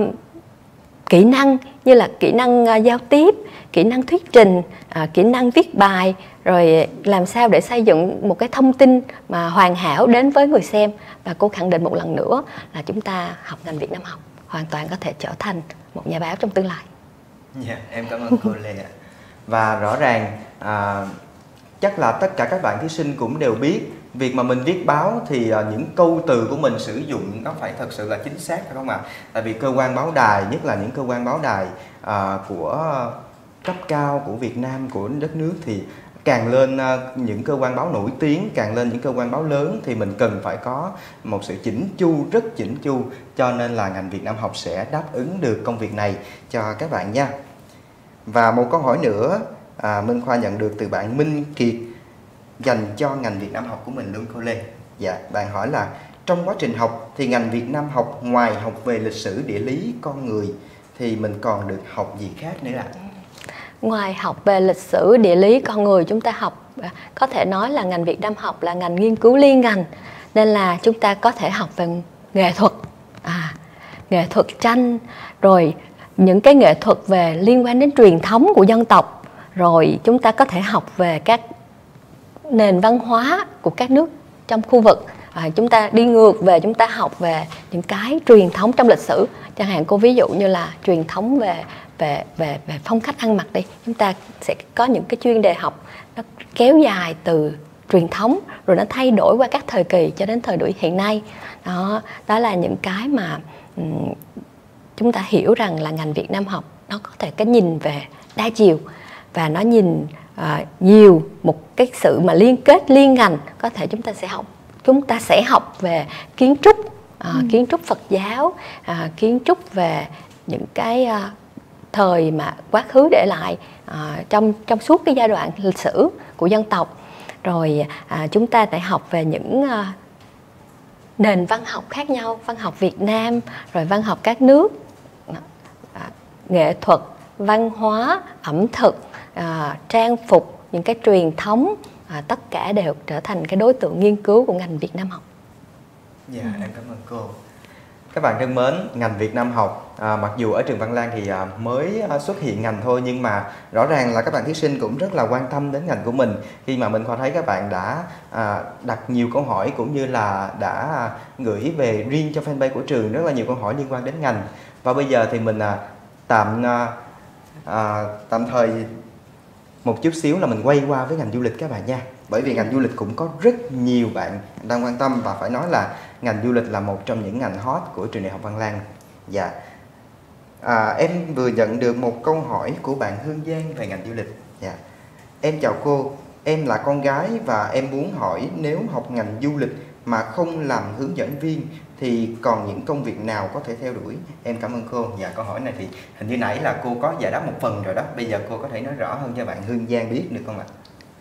kỹ năng như là kỹ năng giao tiếp, kỹ năng thuyết trình, kỹ năng viết bài, rồi làm sao để xây dựng một cái thông tin mà hoàn hảo đến với người xem. Và cô khẳng định một lần nữa là chúng ta học ngành Việt Nam học hoàn toàn có thể trở thành một nhà báo trong tương lai. Dạ, em cảm ơn cô Lê ạ. Và rõ ràng chắc là tất cả các bạn thí sinh cũng đều biết việc mà mình viết báo thì những câu từ của mình sử dụng nó phải thật sự là chính xác, phải không ạ? Tại vì cơ quan báo đài, nhất là những cơ quan báo đài của cấp cao của Việt Nam, của đất nước thì càng lên những cơ quan báo nổi tiếng, càng lên những cơ quan báo lớn thì mình cần phải có một sự chỉnh chu, rất chỉnh chu, cho nên là ngành Việt Nam học sẽ đáp ứng được công việc này cho các bạn nha. Và một câu hỏi nữa Minh Khoa nhận được từ bạn Minh Kiệt dành cho ngành Việt Nam học của mình luôn cô Lê. Dạ, bạn hỏi là trong quá trình học thì ngành Việt Nam học ngoài học về lịch sử, địa lý, con người thì mình còn được học gì khác nữa ạ? Ngoài học về lịch sử, địa lý, con người, chúng ta học, có thể nói là ngành Việt Nam học là ngành nghiên cứu liên ngành, nên là chúng ta có thể học về nghệ thuật, nghệ thuật tranh, rồi những cái nghệ thuật về liên quan đến truyền thống của dân tộc, rồi chúng ta có thể học về các nền văn hóa của các nước trong khu vực. Chúng ta đi ngược về, chúng ta học về những cái truyền thống trong lịch sử, chẳng hạn cô ví dụ như là truyền thống về phong cách ăn mặc đi, chúng ta sẽ có những cái chuyên đề học nó kéo dài từ truyền thống rồi nó thay đổi qua các thời kỳ cho đến thời buổi hiện nay. Đó là những cái mà chúng ta hiểu rằng là ngành Việt Nam học nó có thể cái nhìn về đa chiều, và nó nhìn nhiều một cái sự mà liên kết liên ngành. Có thể chúng ta sẽ học về kiến trúc, kiến trúc Phật giáo, kiến trúc về những cái thời mà quá khứ để lại trong suốt cái giai đoạn lịch sử của dân tộc. Rồi chúng ta sẽ học về những nền văn học khác nhau, văn học Việt Nam, rồi văn học các nước, nghệ thuật, văn hóa, ẩm thực, trang phục, những cái truyền thống, tất cả đều trở thành cái đối tượng nghiên cứu của ngành Việt Nam học. Dạ, em cảm ơn cô. Các bạn thân mến, ngành Việt Nam học mặc dù ở trường Văn Lang thì mới xuất hiện ngành thôi, nhưng mà rõ ràng là các bạn thí sinh cũng rất là quan tâm đến ngành của mình, khi mà Minh Khoa thấy các bạn đã đặt nhiều câu hỏi cũng như là đã gửi về riêng cho fanpage của trường rất là nhiều câu hỏi liên quan đến ngành. Và bây giờ thì mình tạm thời một chút xíu là mình quay qua với ngành du lịch các bạn nha. Bởi vì ngành du lịch cũng có rất nhiều bạn đang quan tâm, và phải nói là ngành du lịch là một trong những ngành hot của trường Đại học Văn Lang. Dạ. Em vừa nhận được một câu hỏi của bạn Hương Giang về ngành du lịch. Dạ. Em chào cô, em là con gái và em muốn hỏi nếu học ngành du lịch mà không làm hướng dẫn viên thì còn những công việc nào có thể theo đuổi? Em cảm ơn cô. Dạ, câu hỏi này thì hình như nãy là cô có giải đáp một phần rồi đó. Bây giờ cô có thể nói rõ hơn cho bạn Hương Giang biết được không ạ?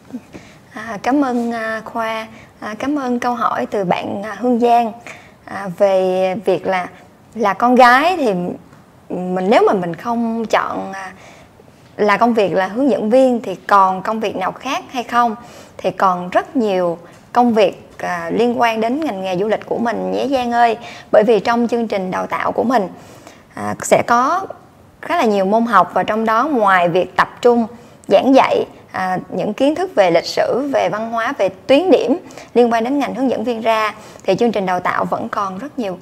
Cảm ơn Khoa, cảm ơn câu hỏi từ bạn Hương Giang. Về việc là con gái thì nếu mà mình không chọn là công việc là hướng dẫn viên thì còn công việc nào khác hay không? Thì còn rất nhiều công việc liên quan đến ngành nghề du lịch của mình nhé Giang ơi. Bởi vì trong chương trình đào tạo của mình sẽ có khá là nhiều môn học, và trong đó ngoài việc tập trung giảng dạy những kiến thức về lịch sử, về văn hóa, về tuyến điểm liên quan đến ngành hướng dẫn viên ra, thì chương trình đào tạo vẫn còn rất nhiều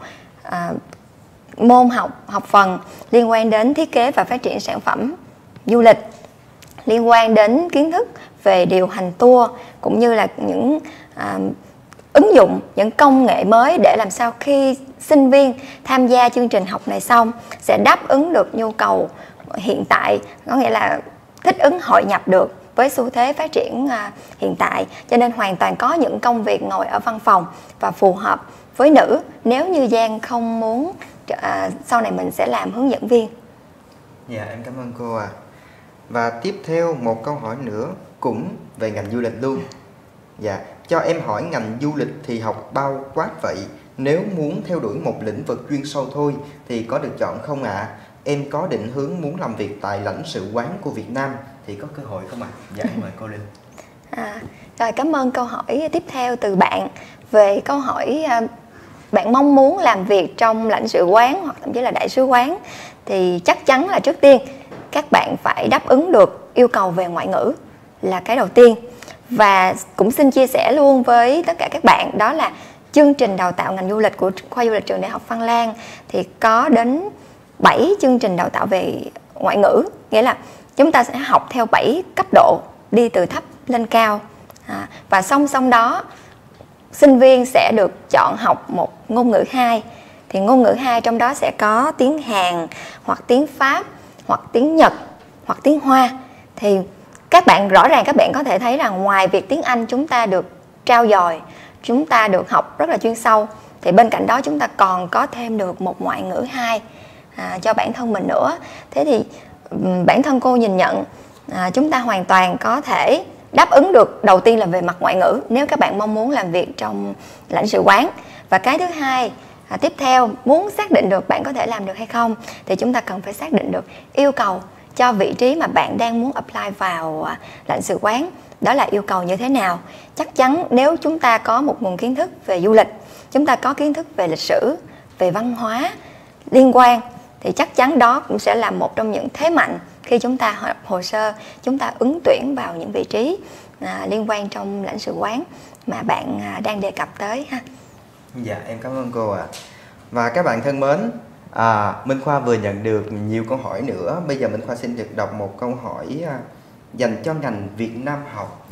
môn học phần liên quan đến thiết kế và phát triển sản phẩm du lịch, liên quan đến kiến thức về điều hành tour, cũng như là những ứng dụng những công nghệ mới để làm sao khi sinh viên tham gia chương trình học này xong sẽ đáp ứng được nhu cầu hiện tại, có nghĩa là thích ứng hội nhập được với xu thế phát triển hiện tại. Cho nên hoàn toàn có những công việc ngồi ở văn phòng và phù hợp với nữ, nếu như Giang không muốn sau này mình sẽ làm hướng dẫn viên. Dạ, em cảm ơn cô ạ. Và tiếp theo một câu hỏi nữa cũng về ngành du lịch luôn. Dạ, cho em hỏi ngành du lịch thì học bao quát vậy? Nếu muốn theo đuổi một lĩnh vực chuyên sâu thôi thì có được chọn không ạ? Em có định hướng muốn làm việc tại lãnh sự quán của Việt Nam thì có cơ hội không ạ? Dạ, em mời cô Linh. Rồi, cảm ơn câu hỏi tiếp theo từ bạn. Về câu hỏi bạn mong muốn làm việc trong lãnh sự quán hoặc thậm chí là đại sứ quán, thì chắc chắn là trước tiên các bạn phải đáp ứng được yêu cầu về ngoại ngữ là cái đầu tiên. Và cũng xin chia sẻ luôn với tất cả các bạn, đó là chương trình đào tạo ngành du lịch của khoa du lịch trường Đại học Văn Lang thì có đến 7 chương trình đào tạo về ngoại ngữ, nghĩa là chúng ta sẽ học theo 7 cấp độ đi từ thấp lên cao. Và song song đó, sinh viên sẽ được chọn học một ngôn ngữ 2. Thì ngôn ngữ 2 trong đó sẽ có tiếng Hàn, hoặc tiếng Pháp, hoặc tiếng Nhật, hoặc tiếng Hoa. Thì các bạn rõ ràng các bạn có thể thấy rằng ngoài việc tiếng Anh chúng ta được trau dồi, chúng ta được học rất là chuyên sâu, thì bên cạnh đó chúng ta còn có thêm được một ngoại ngữ 2 cho bản thân mình nữa. Thế thì bản thân cô nhìn nhận chúng ta hoàn toàn có thể đáp ứng được, đầu tiên là về mặt ngoại ngữ nếu các bạn mong muốn làm việc trong lãnh sự quán. Và cái thứ hai, tiếp theo muốn xác định được bạn có thể làm được hay không thì chúng ta cần phải xác định được yêu cầu cho vị trí mà bạn đang muốn apply vào lãnh sự quán, đó là yêu cầu như thế nào. Chắc chắn nếu chúng ta có một nguồn kiến thức về du lịch, chúng ta có kiến thức về lịch sử, về văn hóa liên quan, thì chắc chắn đó cũng sẽ là một trong những thế mạnh khi chúng ta họp hồ sơ, chúng ta ứng tuyển vào những vị trí liên quan trong lãnh sự quán mà bạn đang đề cập tới ha. Dạ, em cảm ơn cô ạ. Và các bạn thân mến, Minh Khoa vừa nhận được nhiều câu hỏi nữa. Bây giờ Minh Khoa xin được đọc một câu hỏi dành cho ngành Việt Nam học.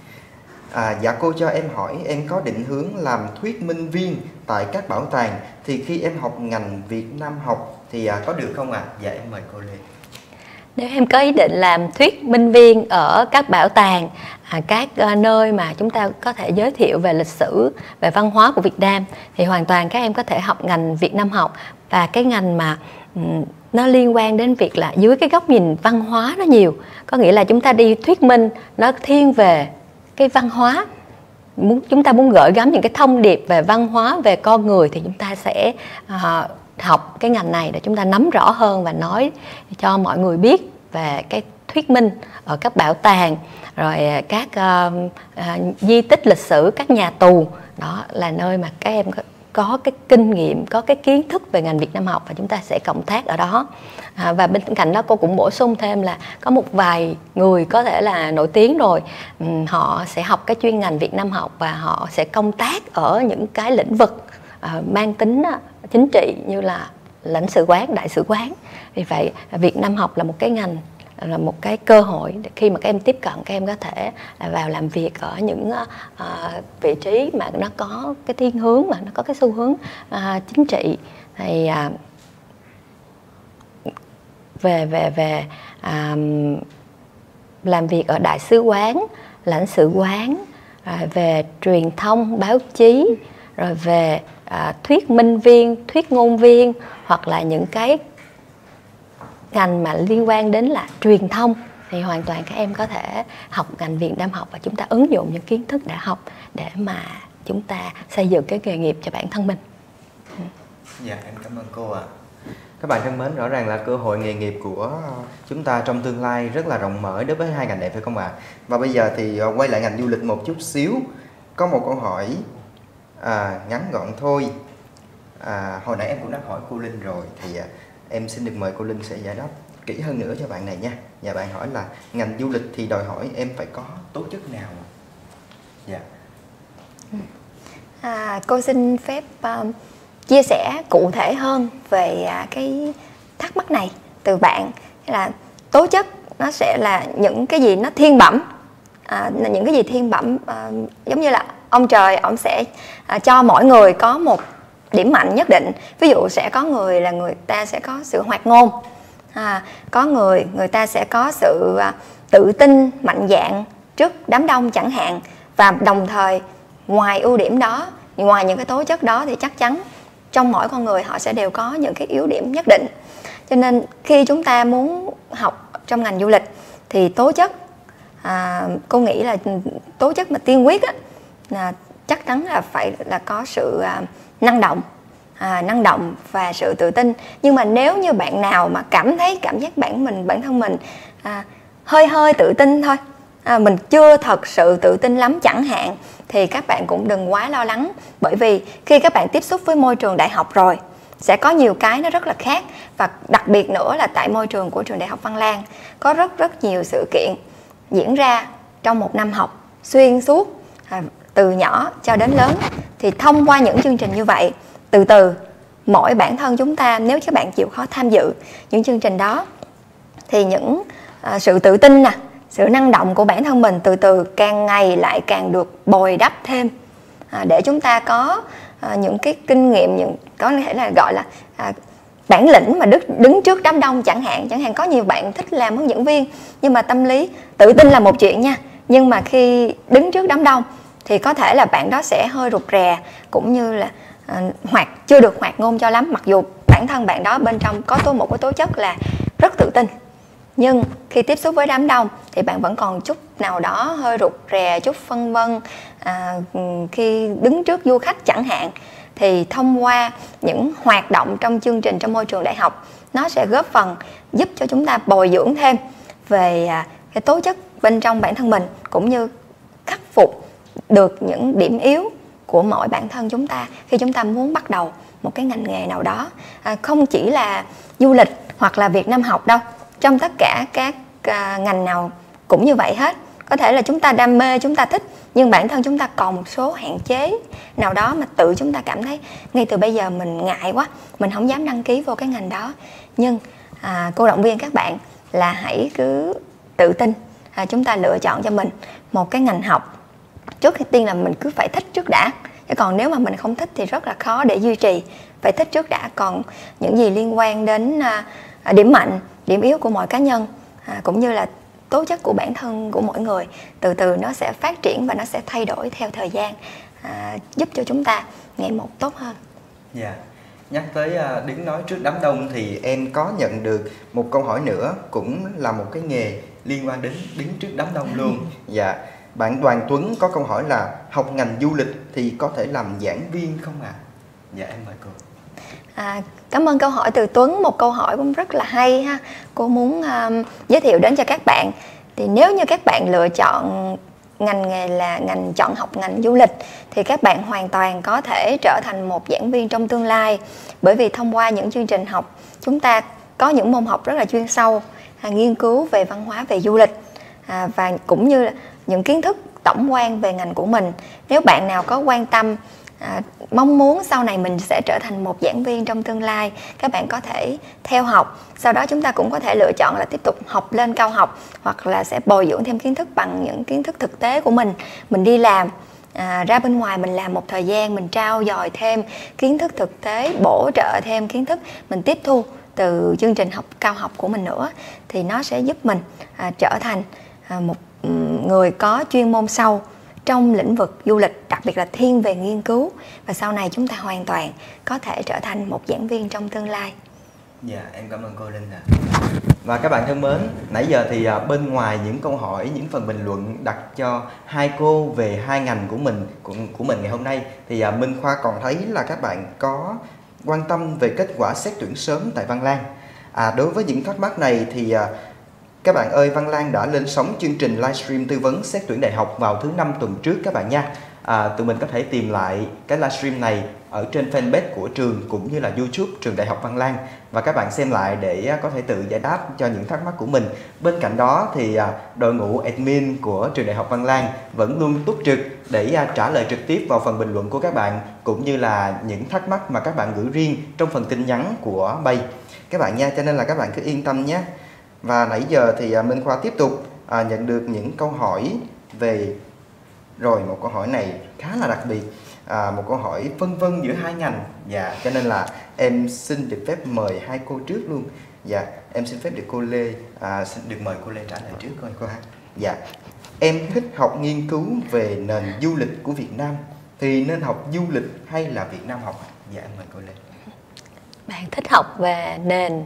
Dạ cô cho em hỏi, em có định hướng làm thuyết minh viên tại các bảo tàng, thì khi em học ngành Việt Nam học thì có được không ạ? Dạ em mời cô lên. Nếu em có ý định làm thuyết minh viên ở các bảo tàng, các nơi mà chúng ta có thể giới thiệu về lịch sử, về văn hóa của Việt Nam, thì hoàn toàn các em có thể học ngành Việt Nam học. Và cái ngành mà nó liên quan đến việc là dưới cái góc nhìn văn hóa nó nhiều, có nghĩa là chúng ta đi thuyết minh nó thiên về cái văn hóa, chúng ta muốn gửi gắm những cái thông điệp về văn hóa, về con người, thì chúng ta sẽ học cái ngành này để chúng ta nắm rõ hơn và nói cho mọi người biết về cái thuyết minh ở các bảo tàng, rồi các di tích lịch sử, các nhà tù. Đó là nơi mà các em có cái kinh nghiệm, có cái kiến thức về ngành Việt Nam học, và chúng ta sẽ cộng tác ở đó. Và bên cạnh đó cô cũng bổ sung thêm là có một vài người có thể là nổi tiếng rồi, họ sẽ học cái chuyên ngành Việt Nam học và họ sẽ công tác ở những cái lĩnh vực mang tính chính trị như là lãnh sự quán, đại sứ quán. Vì vậy Việt Nam học là một cái ngành, là một cái cơ hội để khi mà các em tiếp cận, các em có thể vào làm việc ở những vị trí mà nó có cái thiên hướng, mà nó có cái xu hướng chính trị. Thì về làm việc ở đại sứ quán, lãnh sự quán, về truyền thông, báo chí, rồi về thuyết minh viên, thuyết ngôn viên, hoặc là những cái ngành mà liên quan đến là truyền thông, thì hoàn toàn các em có thể học ngành Việt Nam học và chúng ta ứng dụng những kiến thức đã học để mà chúng ta xây dựng cái nghề nghiệp cho bản thân mình. Dạ em cảm ơn cô ạ. Các bạn thân mến, rõ ràng là cơ hội nghề nghiệp của chúng ta trong tương lai rất là rộng mở đối với hai ngành này, phải không ạ? Và bây giờ thì quay lại ngành du lịch một chút xíu. Có một câu hỏi ngắn gọn thôi. Hồi nãy em cũng đã hỏi cô Linh rồi, thì em xin được mời cô Linh sẽ giải đáp kỹ hơn nữa cho bạn này nha. Và bạn hỏi là ngành du lịch thì đòi hỏi em phải có tố chất nào? Dạ. Cô xin phép chia sẻ cụ thể hơn về cái thắc mắc này từ bạn. Là tố chất nó sẽ là những cái gì nó thiên bẩm, những cái gì thiên bẩm, giống như là ông trời ông sẽ cho mỗi người có một điểm mạnh nhất định. Ví dụ sẽ có người là người ta sẽ có sự hoạt ngôn, có người ta sẽ có sự tự tin, mạnh dạn trước đám đông chẳng hạn. Và đồng thời ngoài ưu điểm đó, ngoài những cái tố chất đó, thì chắc chắn trong mỗi con người họ sẽ đều có những cái yếu điểm nhất định. Cho nên khi chúng ta muốn học trong ngành du lịch thì tố chất, cô nghĩ là tố chất mà tiên quyết là chắc chắn là phải là có sự năng động và sự tự tin. Nhưng mà nếu như bạn nào mà cảm giác bản thân mình hơi tự tin thôi, mình chưa thật sự tự tin lắm chẳng hạn, thì các bạn cũng đừng quá lo lắng. Bởi vì khi các bạn tiếp xúc với môi trường đại học rồi, sẽ có nhiều cái nó rất là khác. Và đặc biệt nữa là tại môi trường của trường Đại học Văn Lang có rất nhiều sự kiện diễn ra trong một năm học xuyên suốt, từ nhỏ cho đến lớn. Thì thông qua những chương trình như vậy, từ từ mỗi bản thân chúng ta, nếu các bạn chịu khó tham dự những chương trình đó, thì những sự tự tin nè, sự năng động của bản thân mình từ từ càng ngày lại càng được bồi đắp thêm, để chúng ta có những cái kinh nghiệm, có thể là gọi là bản lĩnh mà đứng trước đám đông chẳng hạn có nhiều bạn thích làm hướng dẫn viên, nhưng mà tâm lý tự tin là một chuyện nha, nhưng mà khi đứng trước đám đông thì có thể là bạn đó sẽ hơi rụt rè, cũng như là chưa được hoạt ngôn cho lắm, mặc dù bản thân bạn đó bên trong có một cái tố chất là rất tự tin, nhưng khi tiếp xúc với đám đông thì bạn vẫn còn chút nào đó hơi rụt rè, chút phân vân. Khi đứng trước du khách chẳng hạn, thì thông qua những hoạt động trong chương trình trong môi trường đại học, nó sẽ góp phần giúp cho chúng ta bồi dưỡng thêm về cái tố chất bên trong bản thân mình, cũng như khắc phục được những điểm yếu của mỗi bản thân chúng ta khi chúng ta muốn bắt đầu một cái ngành nghề nào đó. Không chỉ là du lịch hoặc là Việt Nam học đâu, trong tất cả các ngành nào cũng như vậy hết. Có thể là chúng ta đam mê, chúng ta thích, nhưng bản thân chúng ta còn một số hạn chế nào đó mà tự chúng ta cảm thấy ngay từ bây giờ mình ngại quá, mình không dám đăng ký vô cái ngành đó. Nhưng cô động viên các bạn là hãy cứ tự tin, chúng ta lựa chọn cho mình một cái ngành học. Trước khi tiên là mình cứ phải thích trước đã, chứ còn nếu mà mình không thích thì rất là khó để duy trì. Phải thích trước đã. Còn những gì liên quan đến điểm mạnh, điểm yếu của mỗi cá nhân, cũng như là tố chất của bản thân của mỗi người, từ từ nó sẽ phát triển và nó sẽ thay đổi theo thời gian, giúp cho chúng ta ngày một tốt hơn. Dạ. Nhắc tới đứng nói trước đám đông thì em có nhận được một câu hỏi nữa, cũng là một cái nghề liên quan đến đứng trước đám đông luôn. Dạ. Bạn Đoàn Tuấn có câu hỏi là học ngành du lịch thì có thể làm giảng viên không ạ? Dạ, em mời cô. Cảm ơn câu hỏi từ Tuấn, một câu hỏi cũng rất là hay ha. Cô muốn giới thiệu đến cho các bạn. Thì nếu như các bạn lựa chọn ngành nghề là chọn học ngành du lịch, thì các bạn hoàn toàn có thể trở thành một giảng viên trong tương lai. Bởi vì thông qua những chương trình học, chúng ta có những môn học rất là chuyên sâu, nghiên cứu về văn hóa, về du lịch, và cũng như những kiến thức tổng quan về ngành của mình. Nếu bạn nào có quan tâm, mong muốn sau này mình sẽ trở thành một giảng viên trong tương lai, các bạn có thể theo học. Sau đó chúng ta cũng có thể lựa chọn là tiếp tục học lên cao học, hoặc là sẽ bồi dưỡng thêm kiến thức bằng những kiến thức thực tế của mình. Mình đi làm, ra bên ngoài mình làm một thời gian, mình trau dồi thêm kiến thức thực tế, bổ trợ thêm kiến thức mình tiếp thu từ chương trình học cao học của mình nữa, thì nó sẽ giúp mình trở thành một người có chuyên môn sâu trong lĩnh vực du lịch, đặc biệt là thiên về nghiên cứu, và sau này chúng ta hoàn toàn có thể trở thành một giảng viên trong tương lai. Dạ, em cảm ơn cô Linh ạ. Và các bạn thân mến, nãy giờ thì bên ngoài những câu hỏi, những phần bình luận đặt cho hai cô về hai ngành của mình ngày hôm nay, thì Minh Khoa còn thấy là các bạn có quan tâm về kết quả xét tuyển sớm tại Văn Lang. Đối với những thắc mắc này thì các bạn ơi, Văn Lang đã lên sóng chương trình livestream tư vấn xét tuyển đại học vào thứ 5 tuần trước các bạn nha. Tụi mình có thể tìm lại cái livestream này ở trên fanpage của trường cũng như là YouTube trường Đại học Văn Lang, và các bạn xem lại để có thể tự giải đáp cho những thắc mắc của mình. Bên cạnh đó thì đội ngũ admin của trường Đại học Văn Lang vẫn luôn túc trực để trả lời trực tiếp vào phần bình luận của các bạn, cũng như là những thắc mắc mà các bạn gửi riêng trong phần tin nhắn của Bay các bạn nha, cho nên là các bạn cứ yên tâm nhé. Và nãy giờ thì Minh Khoa tiếp tục nhận được những câu hỏi về, rồi một câu hỏi này khá là đặc biệt, một câu hỏi phân vân giữa hai ngành. Dạ, cho nên là em xin được phép mời hai cô trước luôn. Dạ, em xin phép được cô Lê, xin được mời cô Lê trả lời trước coi cô ha. Dạ, em thích học nghiên cứu về nền du lịch của Việt Nam, thì nên học du lịch hay là Việt Nam học? Dạ, em mời cô Lê. Bạn thích học về nền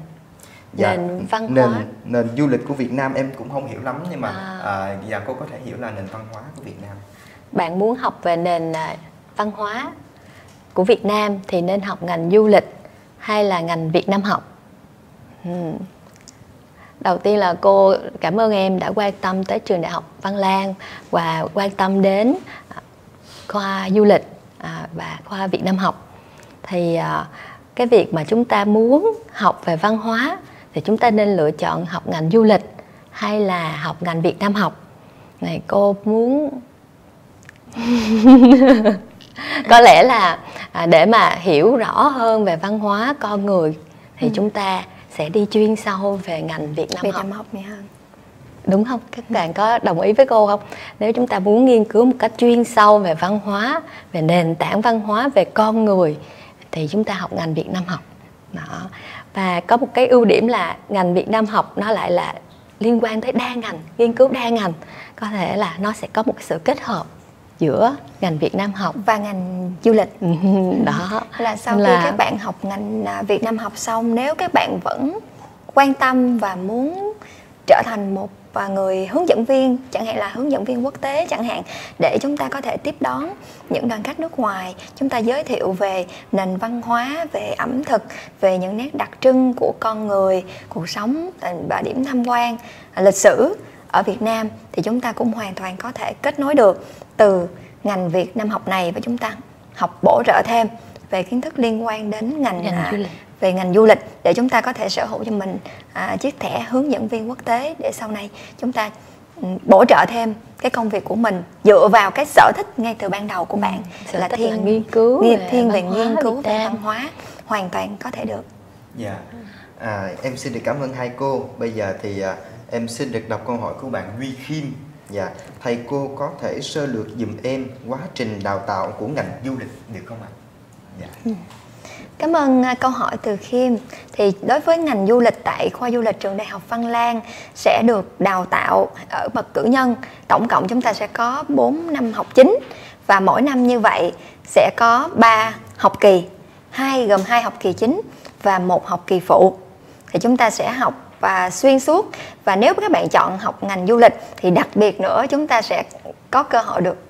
văn hóa, nền du lịch của Việt Nam em cũng không hiểu lắm, nhưng mà dạ cô có thể hiểu là nền văn hóa của Việt Nam. Bạn muốn học về nền văn hóa của Việt Nam thì nên học ngành du lịch hay là ngành Việt Nam học? Đầu tiên là cô cảm ơn em đã quan tâm tới trường Đại học Văn Lang và quan tâm đến khoa du lịch và khoa Việt Nam học. Thì cái việc mà chúng ta muốn học về văn hóa thì chúng ta nên lựa chọn học ngành du lịch hay là học ngành Việt Nam học? Này cô muốn có lẽ là để mà hiểu rõ hơn về văn hóa con người thì chúng ta sẽ đi chuyên sâu về ngành Việt Nam học nhiều hơn. Đúng không? Các bạn có đồng ý với cô không? Nếu chúng ta muốn nghiên cứu một cách chuyên sâu về văn hóa, về nền tảng văn hóa, về con người thì chúng ta học ngành Việt Nam học. Đó. Và có một cái ưu điểm là ngành Việt Nam học nó lại là liên quan tới đa ngành, nghiên cứu đa ngành. Có thể là nó sẽ có một sự kết hợp giữa ngành Việt Nam học và ngành du lịch. Đó. Là sau khi các bạn học ngành Việt Nam học xong, nếu các bạn vẫn quan tâm và muốn trở thành một người hướng dẫn viên, chẳng hạn là hướng dẫn viên quốc tế chẳng hạn, để chúng ta có thể tiếp đón những đoàn khách nước ngoài, chúng ta giới thiệu về nền văn hóa, về ẩm thực, về những nét đặc trưng của con người, cuộc sống và điểm tham quan, lịch sử ở Việt Nam, thì chúng ta cũng hoàn toàn có thể kết nối được từ ngành Việt Nam học này và chúng ta học bổ trợ thêm về kiến thức liên quan đến về ngành du lịch, để chúng ta có thể sở hữu cho mình chiếc thẻ hướng dẫn viên quốc tế, để sau này chúng ta bổ trợ thêm cái công việc của mình dựa vào cái sở thích ngay từ ban đầu của bạn, là nghiên cứu về nghiên cứu về văn hóa, hoàn toàn có thể được. Dạ. Em xin được cảm ơn hai cô. Bây giờ thì em xin được đọc câu hỏi của bạn Duy Khiêm. Dạ, thầy cô có thể sơ lược giùm em quá trình đào tạo của ngành du lịch được không ạ? Dạ. Cảm ơn câu hỏi từ Khiêm. Thì đối với ngành du lịch tại khoa du lịch trường Đại học Văn Lang sẽ được đào tạo ở bậc cử nhân. Tổng cộng chúng ta sẽ có 4 năm học chính, và mỗi năm như vậy sẽ có 3 học kỳ, gồm 2 học kỳ chính và 1 học kỳ phụ. Thì chúng ta sẽ học và xuyên suốt. Và nếu các bạn chọn học ngành du lịch thì đặc biệt nữa, chúng ta sẽ có cơ hội được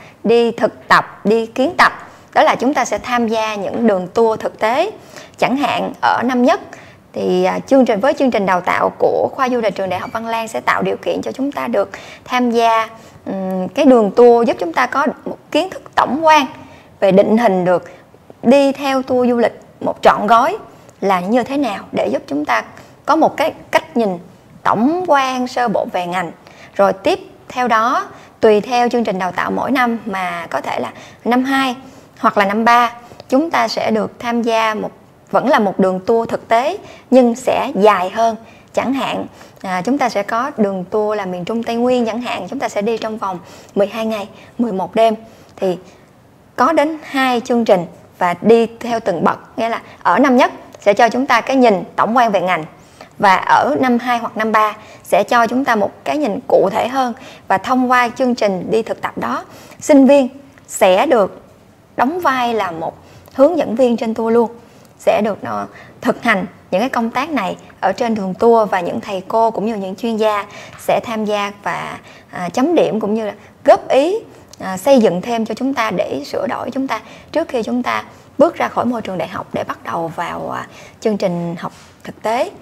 đi thực tập, đi kiến tập. Đó là chúng ta sẽ tham gia những đường tour thực tế. Chẳng hạn ở năm nhất thì với chương trình đào tạo của khoa du lịch trường Đại học Văn Lang sẽ tạo điều kiện cho chúng ta được tham gia cái đường tour, giúp chúng ta có một kiến thức tổng quan về định hình được đi theo tour du lịch một trọn gói là như thế nào, để giúp chúng ta có một cái cách nhìn tổng quan sơ bộ về ngành. Rồi tiếp theo đó, tùy theo chương trình đào tạo mỗi năm, mà có thể là năm 2 hoặc là năm 3, chúng ta sẽ được tham gia vẫn là một đường tour thực tế nhưng sẽ dài hơn. Chẳng hạn chúng ta sẽ có đường tour là miền Trung Tây Nguyên chẳng hạn, chúng ta sẽ đi trong vòng 12 ngày 11 đêm. Thì có đến 2 chương trình và đi theo từng bậc, nghĩa là ở năm nhất sẽ cho chúng ta cái nhìn tổng quan về ngành, và ở năm 2 hoặc năm 3 sẽ cho chúng ta một cái nhìn cụ thể hơn. Và thông qua chương trình đi thực tập đó, sinh viên sẽ được đóng vai là một hướng dẫn viên trên tour luôn, sẽ được thực hành những cái công tác này ở trên đường tour, và những thầy cô cũng như những chuyên gia sẽ tham gia và chấm điểm cũng như là góp ý, xây dựng thêm cho chúng ta để sửa đổi chúng ta trước khi chúng ta bước ra khỏi môi trường đại học để bắt đầu vào chương trình học thực tế.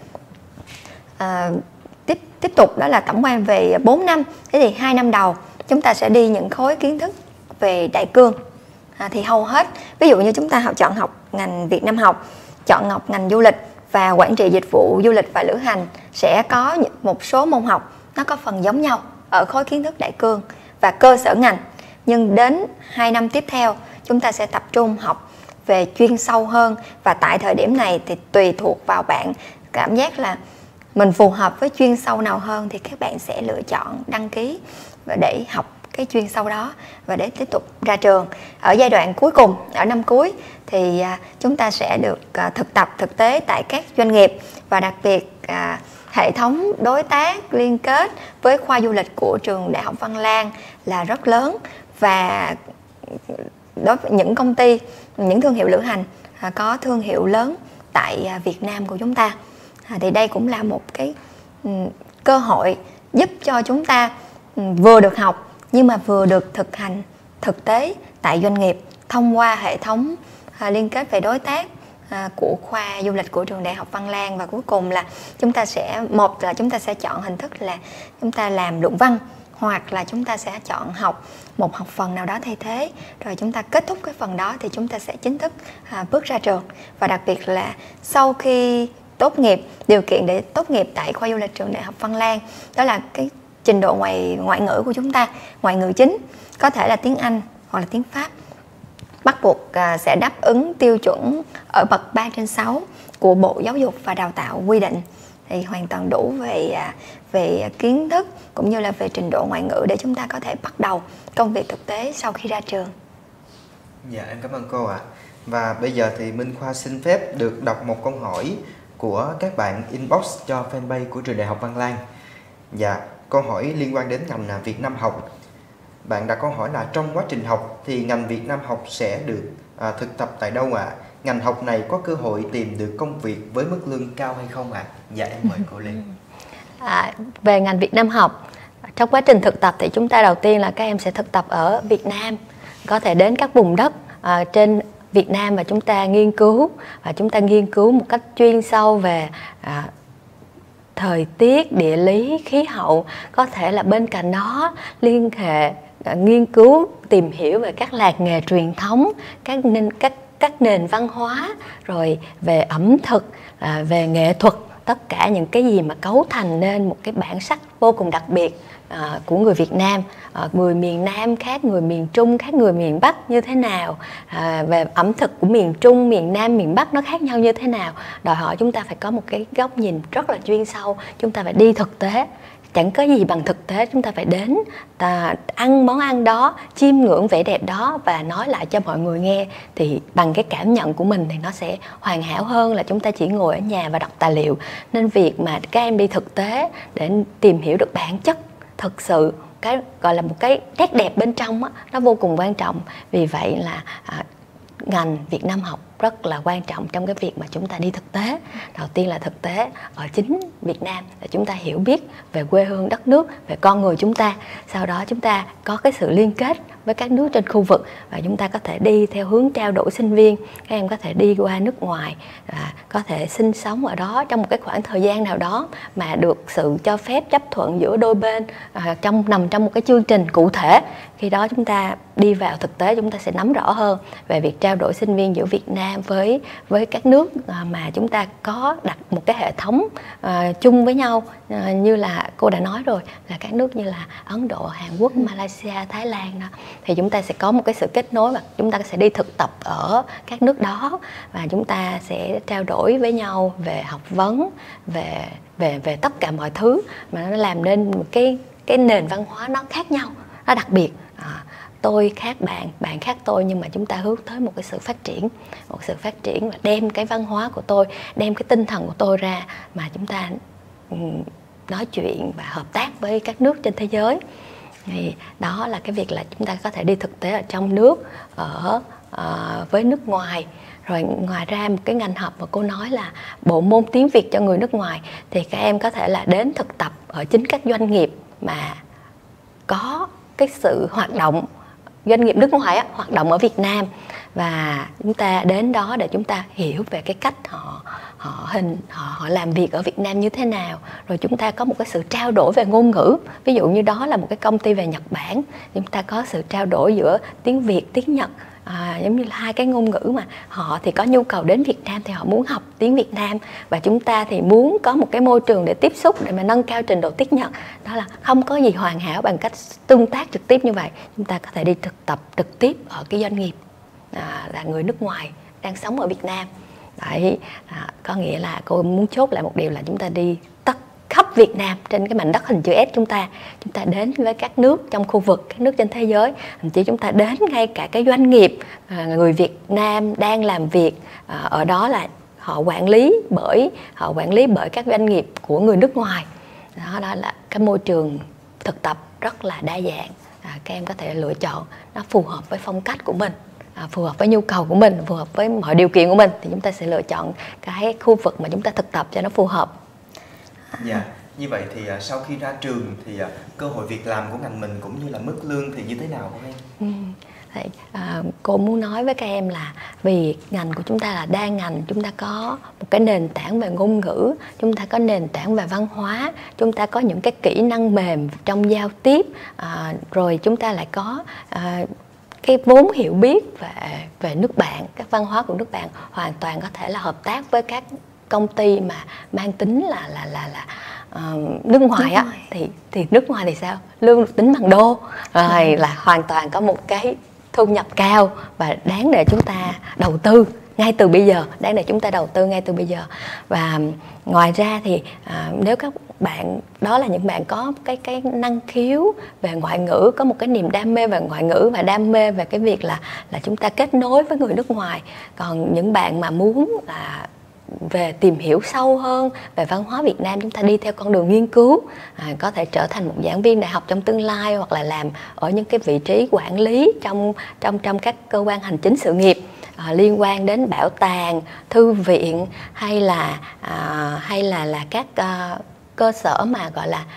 Tiếp tục đó là tổng quan về 4 năm. Thế thì 2 năm đầu chúng ta sẽ đi những khối kiến thức về đại cương. Thì hầu hết, ví dụ như chúng ta chọn học ngành Việt Nam học, chọn học ngành du lịch và quản trị dịch vụ du lịch và lữ hành, sẽ có một số môn học nó có phần giống nhau ở khối kiến thức đại cương và cơ sở ngành. Nhưng đến 2 năm tiếp theo, chúng ta sẽ tập trung học về chuyên sâu hơn. Và tại thời điểm này thì tùy thuộc vào bạn cảm giác là mình phù hợp với chuyên sâu nào hơn, thì các bạn sẽ lựa chọn đăng ký để học cái chuyên sâu đó và để tiếp tục ra trường. Ở giai đoạn cuối cùng, ở năm cuối, thì chúng ta sẽ được thực tập thực tế tại các doanh nghiệp, và đặc biệt hệ thống đối tác liên kết với khoa du lịch của trường Đại học Văn Lang là rất lớn. Và đối với những công ty, những thương hiệu lữ hành có thương hiệu lớn tại Việt Nam của chúng ta, thì đây cũng là một cái cơ hội giúp cho chúng ta vừa được học nhưng mà vừa được thực hành thực tế tại doanh nghiệp thông qua hệ thống liên kết về đối tác của khoa du lịch của trường Đại học Văn Lang. Và cuối cùng là chúng ta sẽ chọn hình thức là chúng ta làm luận văn, hoặc là chúng ta sẽ chọn học một học phần nào đó thay thế, rồi chúng ta kết thúc cái phần đó thì chúng ta sẽ chính thức bước ra trường. Và đặc biệt là sau khi tốt nghiệp, điều kiện để tốt nghiệp tại khoa du lịch trường Đại học Văn Lang đó là cái trình độ ngoại ngữ của chúng ta, ngoại ngữ chính có thể là tiếng Anh hoặc là tiếng Pháp, bắt buộc sẽ đáp ứng tiêu chuẩn ở bậc 3/6 của Bộ Giáo dục và Đào tạo quy định, thì hoàn toàn đủ về kiến thức cũng như là về trình độ ngoại ngữ để chúng ta có thể bắt đầu công việc thực tế sau khi ra trường. Dạ, em cảm ơn cô ạ. Và bây giờ thì Minh Khoa xin phép được đọc một câu hỏi của các bạn inbox cho fanpage của trường Đại học Văn Lang. Dạ, câu hỏi liên quan đến ngành Việt Nam học. Bạn đặt câu hỏi là trong quá trình học thì ngành Việt Nam học sẽ được thực tập tại đâu ạ? Ngành học này có cơ hội tìm được công việc với mức lương cao hay không ạ? Dạ, em mời cô Lê. Về ngành Việt Nam học, trong quá trình thực tập thì chúng ta đầu tiên là các em sẽ thực tập ở Việt Nam, có thể đến các vùng đất trên Việt Nam và chúng ta nghiên cứu, một cách chuyên sâu về thời tiết, địa lý, khí hậu. Có thể là bên cạnh đó liên hệ nghiên cứu, tìm hiểu về các làng nghề truyền thống, các nền văn hóa, rồi về ẩm thực, về nghệ thuật, tất cả những cái gì mà cấu thành nên một cái bản sắc vô cùng đặc biệt của người Việt Nam. Người miền Nam khác người miền Trung khác người miền Bắc như thế nào, về ẩm thực của miền Trung, miền Nam, miền Bắc nó khác nhau như thế nào, đòi hỏi chúng ta phải có một cái góc nhìn rất là chuyên sâu. Chúng ta phải đi thực tế, chẳng có gì bằng thực tế. Chúng ta phải đến ăn món ăn đó, chiêm ngưỡng vẻ đẹp đó và nói lại cho mọi người nghe, thì bằng cái cảm nhận của mình thì nó sẽ hoàn hảo hơn là chúng ta chỉ ngồi ở nhà và đọc tài liệu. Nên việc mà các em đi thực tế để tìm hiểu được bản chất thực sự, cái gọi là một cái nét đẹp bên trong á, nó vô cùng quan trọng. Vì vậy là ngành Việt Nam học rất là quan trọng trong cái việc mà chúng ta đi thực tế. Đầu tiên là thực tế ở chính Việt Nam để chúng ta hiểu biết về quê hương đất nước, về con người chúng ta. Sau đó chúng ta có cái sự liên kết với các nước trên khu vực và chúng ta có thể đi theo hướng trao đổi sinh viên. Các em có thể đi qua nước ngoài, có thể sinh sống ở đó trong một cái khoảng thời gian nào đó mà được sự cho phép chấp thuận giữa đôi bên, nằm trong một cái chương trình cụ thể. Khi đó chúng ta đi vào thực tế, chúng ta sẽ nắm rõ hơn về việc trao đổi sinh viên giữa Việt Nam với các nước mà chúng ta có đặt một cái hệ thống chung với nhau, như là cô đã nói rồi, là các nước như là Ấn Độ, Hàn Quốc, Malaysia, Thái Lan đó. Thì chúng ta sẽ có một cái sự kết nối và chúng ta sẽ đi thực tập ở các nước đó và chúng ta sẽ trao đổi với nhau về học vấn, về tất cả mọi thứ mà nó làm nên một cái nền văn hóa nó khác nhau, nó đặc biệt. Tôi khác bạn, bạn khác tôi, nhưng mà chúng ta hướng tới một sự phát triển và đem cái văn hóa của tôi, đem cái tinh thần của tôi ra mà chúng ta nói chuyện và hợp tác với các nước trên thế giới. Thì đó là cái việc là chúng ta có thể đi thực tế ở trong nước, với nước ngoài. Rồi ngoài ra một cái ngành học mà cô nói là bộ môn tiếng Việt cho người nước ngoài, thì các em có thể là đến thực tập ở chính các doanh nghiệp mà có cái sự hoạt động, doanh nghiệp nước ngoài hoạt động ở Việt Nam, và chúng ta đến đó để chúng ta hiểu về cái cách họ làm việc ở Việt Nam như thế nào. Rồi chúng ta có một cái sự trao đổi về ngôn ngữ, ví dụ như đó là một cái công ty về Nhật Bản, chúng ta có sự trao đổi giữa tiếng Việt, tiếng Nhật, giống như là hai cái ngôn ngữ mà họ thì có nhu cầu đến Việt Nam thì họ muốn học tiếng Việt Nam, và chúng ta thì muốn có một cái môi trường để tiếp xúc để mà nâng cao trình độ tiếng Nhật. Đó là không có gì hoàn hảo bằng cách tương tác trực tiếp như vậy. Chúng ta có thể đi thực tập trực tiếp ở cái doanh nghiệp là người nước ngoài đang sống ở Việt Nam. Đấy, có nghĩa là cô muốn chốt lại một điều là chúng ta đi khắp Việt Nam trên cái mảnh đất hình chữ S chúng ta đến với các nước trong khu vực, các nước trên thế giới, thậm chí chúng ta đến ngay cả cái doanh nghiệp người Việt Nam đang làm việc ở đó, là họ quản lý bởi các doanh nghiệp của người nước ngoài. Đó là cái môi trường thực tập rất là đa dạng. Các em có thể lựa chọn nó phù hợp với phong cách của mình, phù hợp với nhu cầu của mình, phù hợp với mọi điều kiện của mình, thì chúng ta sẽ lựa chọn cái khu vực mà chúng ta thực tập cho nó phù hợp. Dạ, như vậy thì sau khi ra trường thì cơ hội việc làm của ngành mình cũng như là mức lương thì như thế nào hả em? Cô muốn nói với các em là vì ngành của chúng ta là đa ngành, chúng ta có một cái nền tảng về ngôn ngữ, chúng ta có nền tảng về văn hóa, chúng ta có những cái kỹ năng mềm trong giao tiếp, rồi chúng ta lại có cái vốn hiểu biết về nước bạn, các văn hóa của nước bạn, hoàn toàn có thể là hợp tác với các công ty mà mang tính là nước ngoài á, thì nước ngoài thì sao, lương được tính bằng đô, rồi là hoàn toàn có một cái thu nhập cao và đáng để chúng ta đầu tư ngay từ bây giờ, Và ngoài ra thì nếu các bạn đó là những bạn có cái năng khiếu về ngoại ngữ, có một cái niềm đam mê về ngoại ngữ và đam mê về cái việc là chúng ta kết nối với người nước ngoài. Còn những bạn mà muốn là về tìm hiểu sâu hơn về văn hóa Việt Nam, chúng ta đi theo con đường nghiên cứu, có thể trở thành một giảng viên đại học trong tương lai, hoặc là làm ở những cái vị trí quản lý trong các cơ quan hành chính sự nghiệp liên quan đến bảo tàng, thư viện, hay là các cơ sở mà gọi là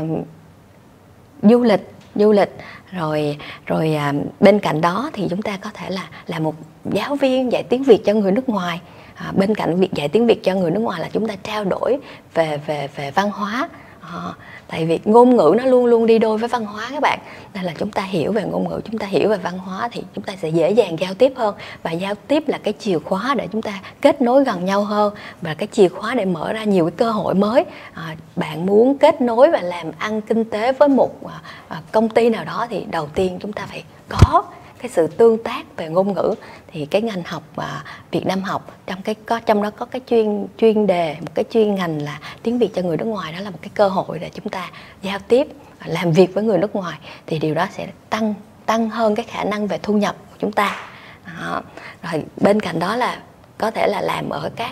du lịch. Rồi bên cạnh đó thì chúng ta có thể là một giáo viên dạy tiếng Việt cho người nước ngoài. Bên cạnh việc dạy tiếng Việt cho người nước ngoài là chúng ta trao đổi về văn hóa. Tại vì ngôn ngữ nó luôn luôn đi đôi với văn hóa các bạn, nên là chúng ta hiểu về ngôn ngữ, chúng ta hiểu về văn hóa thì chúng ta sẽ dễ dàng giao tiếp hơn. Và giao tiếp là cái chìa khóa để chúng ta kết nối gần nhau hơn, và cái chìa khóa để mở ra nhiều cái cơ hội mới. Bạn muốn kết nối và làm ăn kinh tế với một công ty nào đó thì đầu tiên chúng ta phải có cái sự tương tác về ngôn ngữ. Thì cái ngành học Việt Nam học trong đó có cái chuyên đề, một cái chuyên ngành là tiếng Việt cho người nước ngoài, đó là một cái cơ hội để chúng ta giao tiếp, làm việc với người nước ngoài, thì điều đó sẽ tăng hơn cái khả năng về thu nhập của chúng ta. Rồi bên cạnh đó là có thể là làm ở các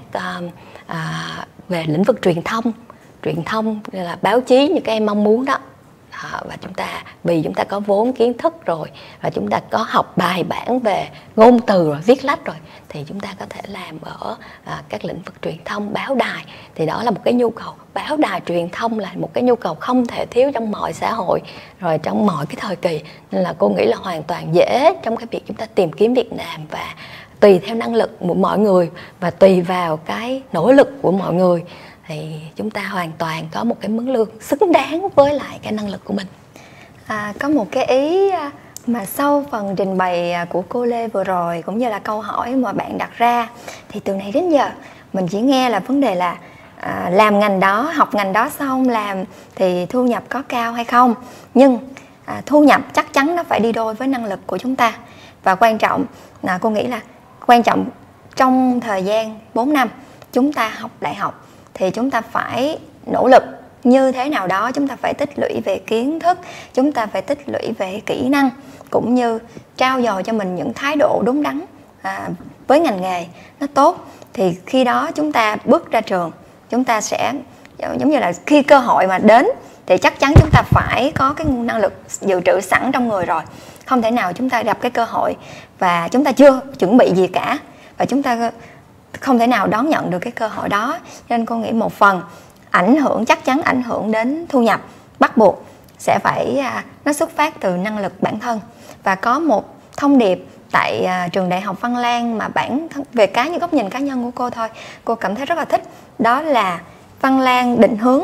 về lĩnh vực truyền thông là báo chí như các em mong muốn đó. Và vì chúng ta có vốn kiến thức rồi, và chúng ta có học bài bản về ngôn từ rồi, viết lách rồi, thì chúng ta có thể làm ở các lĩnh vực truyền thông, báo đài. Thì đó là một cái nhu cầu, báo đài truyền thông là một cái nhu cầu không thể thiếu trong mọi xã hội, rồi trong mọi cái thời kỳ. Nên là cô nghĩ là hoàn toàn dễ trong cái việc chúng ta tìm kiếm việc làm, và tùy theo năng lực của mọi người và tùy vào cái nỗ lực của mọi người thì chúng ta hoàn toàn có một cái mức lương xứng đáng với lại cái năng lực của mình. Có một cái ý mà sau phần trình bày của cô Lê vừa rồi, cũng như là câu hỏi mà bạn đặt ra, thì từ nãy đến giờ mình chỉ nghe là vấn đề là làm ngành đó, học ngành đó xong làm thì thu nhập có cao hay không. Nhưng thu nhập chắc chắn nó phải đi đôi với năng lực của chúng ta. Và quan trọng là cô nghĩ là quan trọng trong thời gian 4 năm chúng ta học đại học thì chúng ta phải nỗ lực như thế nào đó, chúng ta phải tích lũy về kiến thức, chúng ta phải tích lũy về kỹ năng, cũng như trau dồi cho mình những thái độ đúng đắn với ngành nghề nó tốt. Thì khi đó chúng ta bước ra trường, chúng ta sẽ giống như là khi cơ hội mà đến thì chắc chắn chúng ta phải có cái năng lực dự trữ sẵn trong người rồi. Không thể nào chúng ta gặp cái cơ hội và chúng ta chưa chuẩn bị gì cả, và chúng ta không thể nào đón nhận được cái cơ hội đó. Nên cô nghĩ một phần chắc chắn ảnh hưởng đến thu nhập, bắt buộc sẽ phải nó xuất phát từ năng lực bản thân. Và có một thông điệp tại trường Đại học Văn Lang mà về góc nhìn cá nhân của cô thôi, cô cảm thấy rất là thích. Đó là Văn Lang định hướng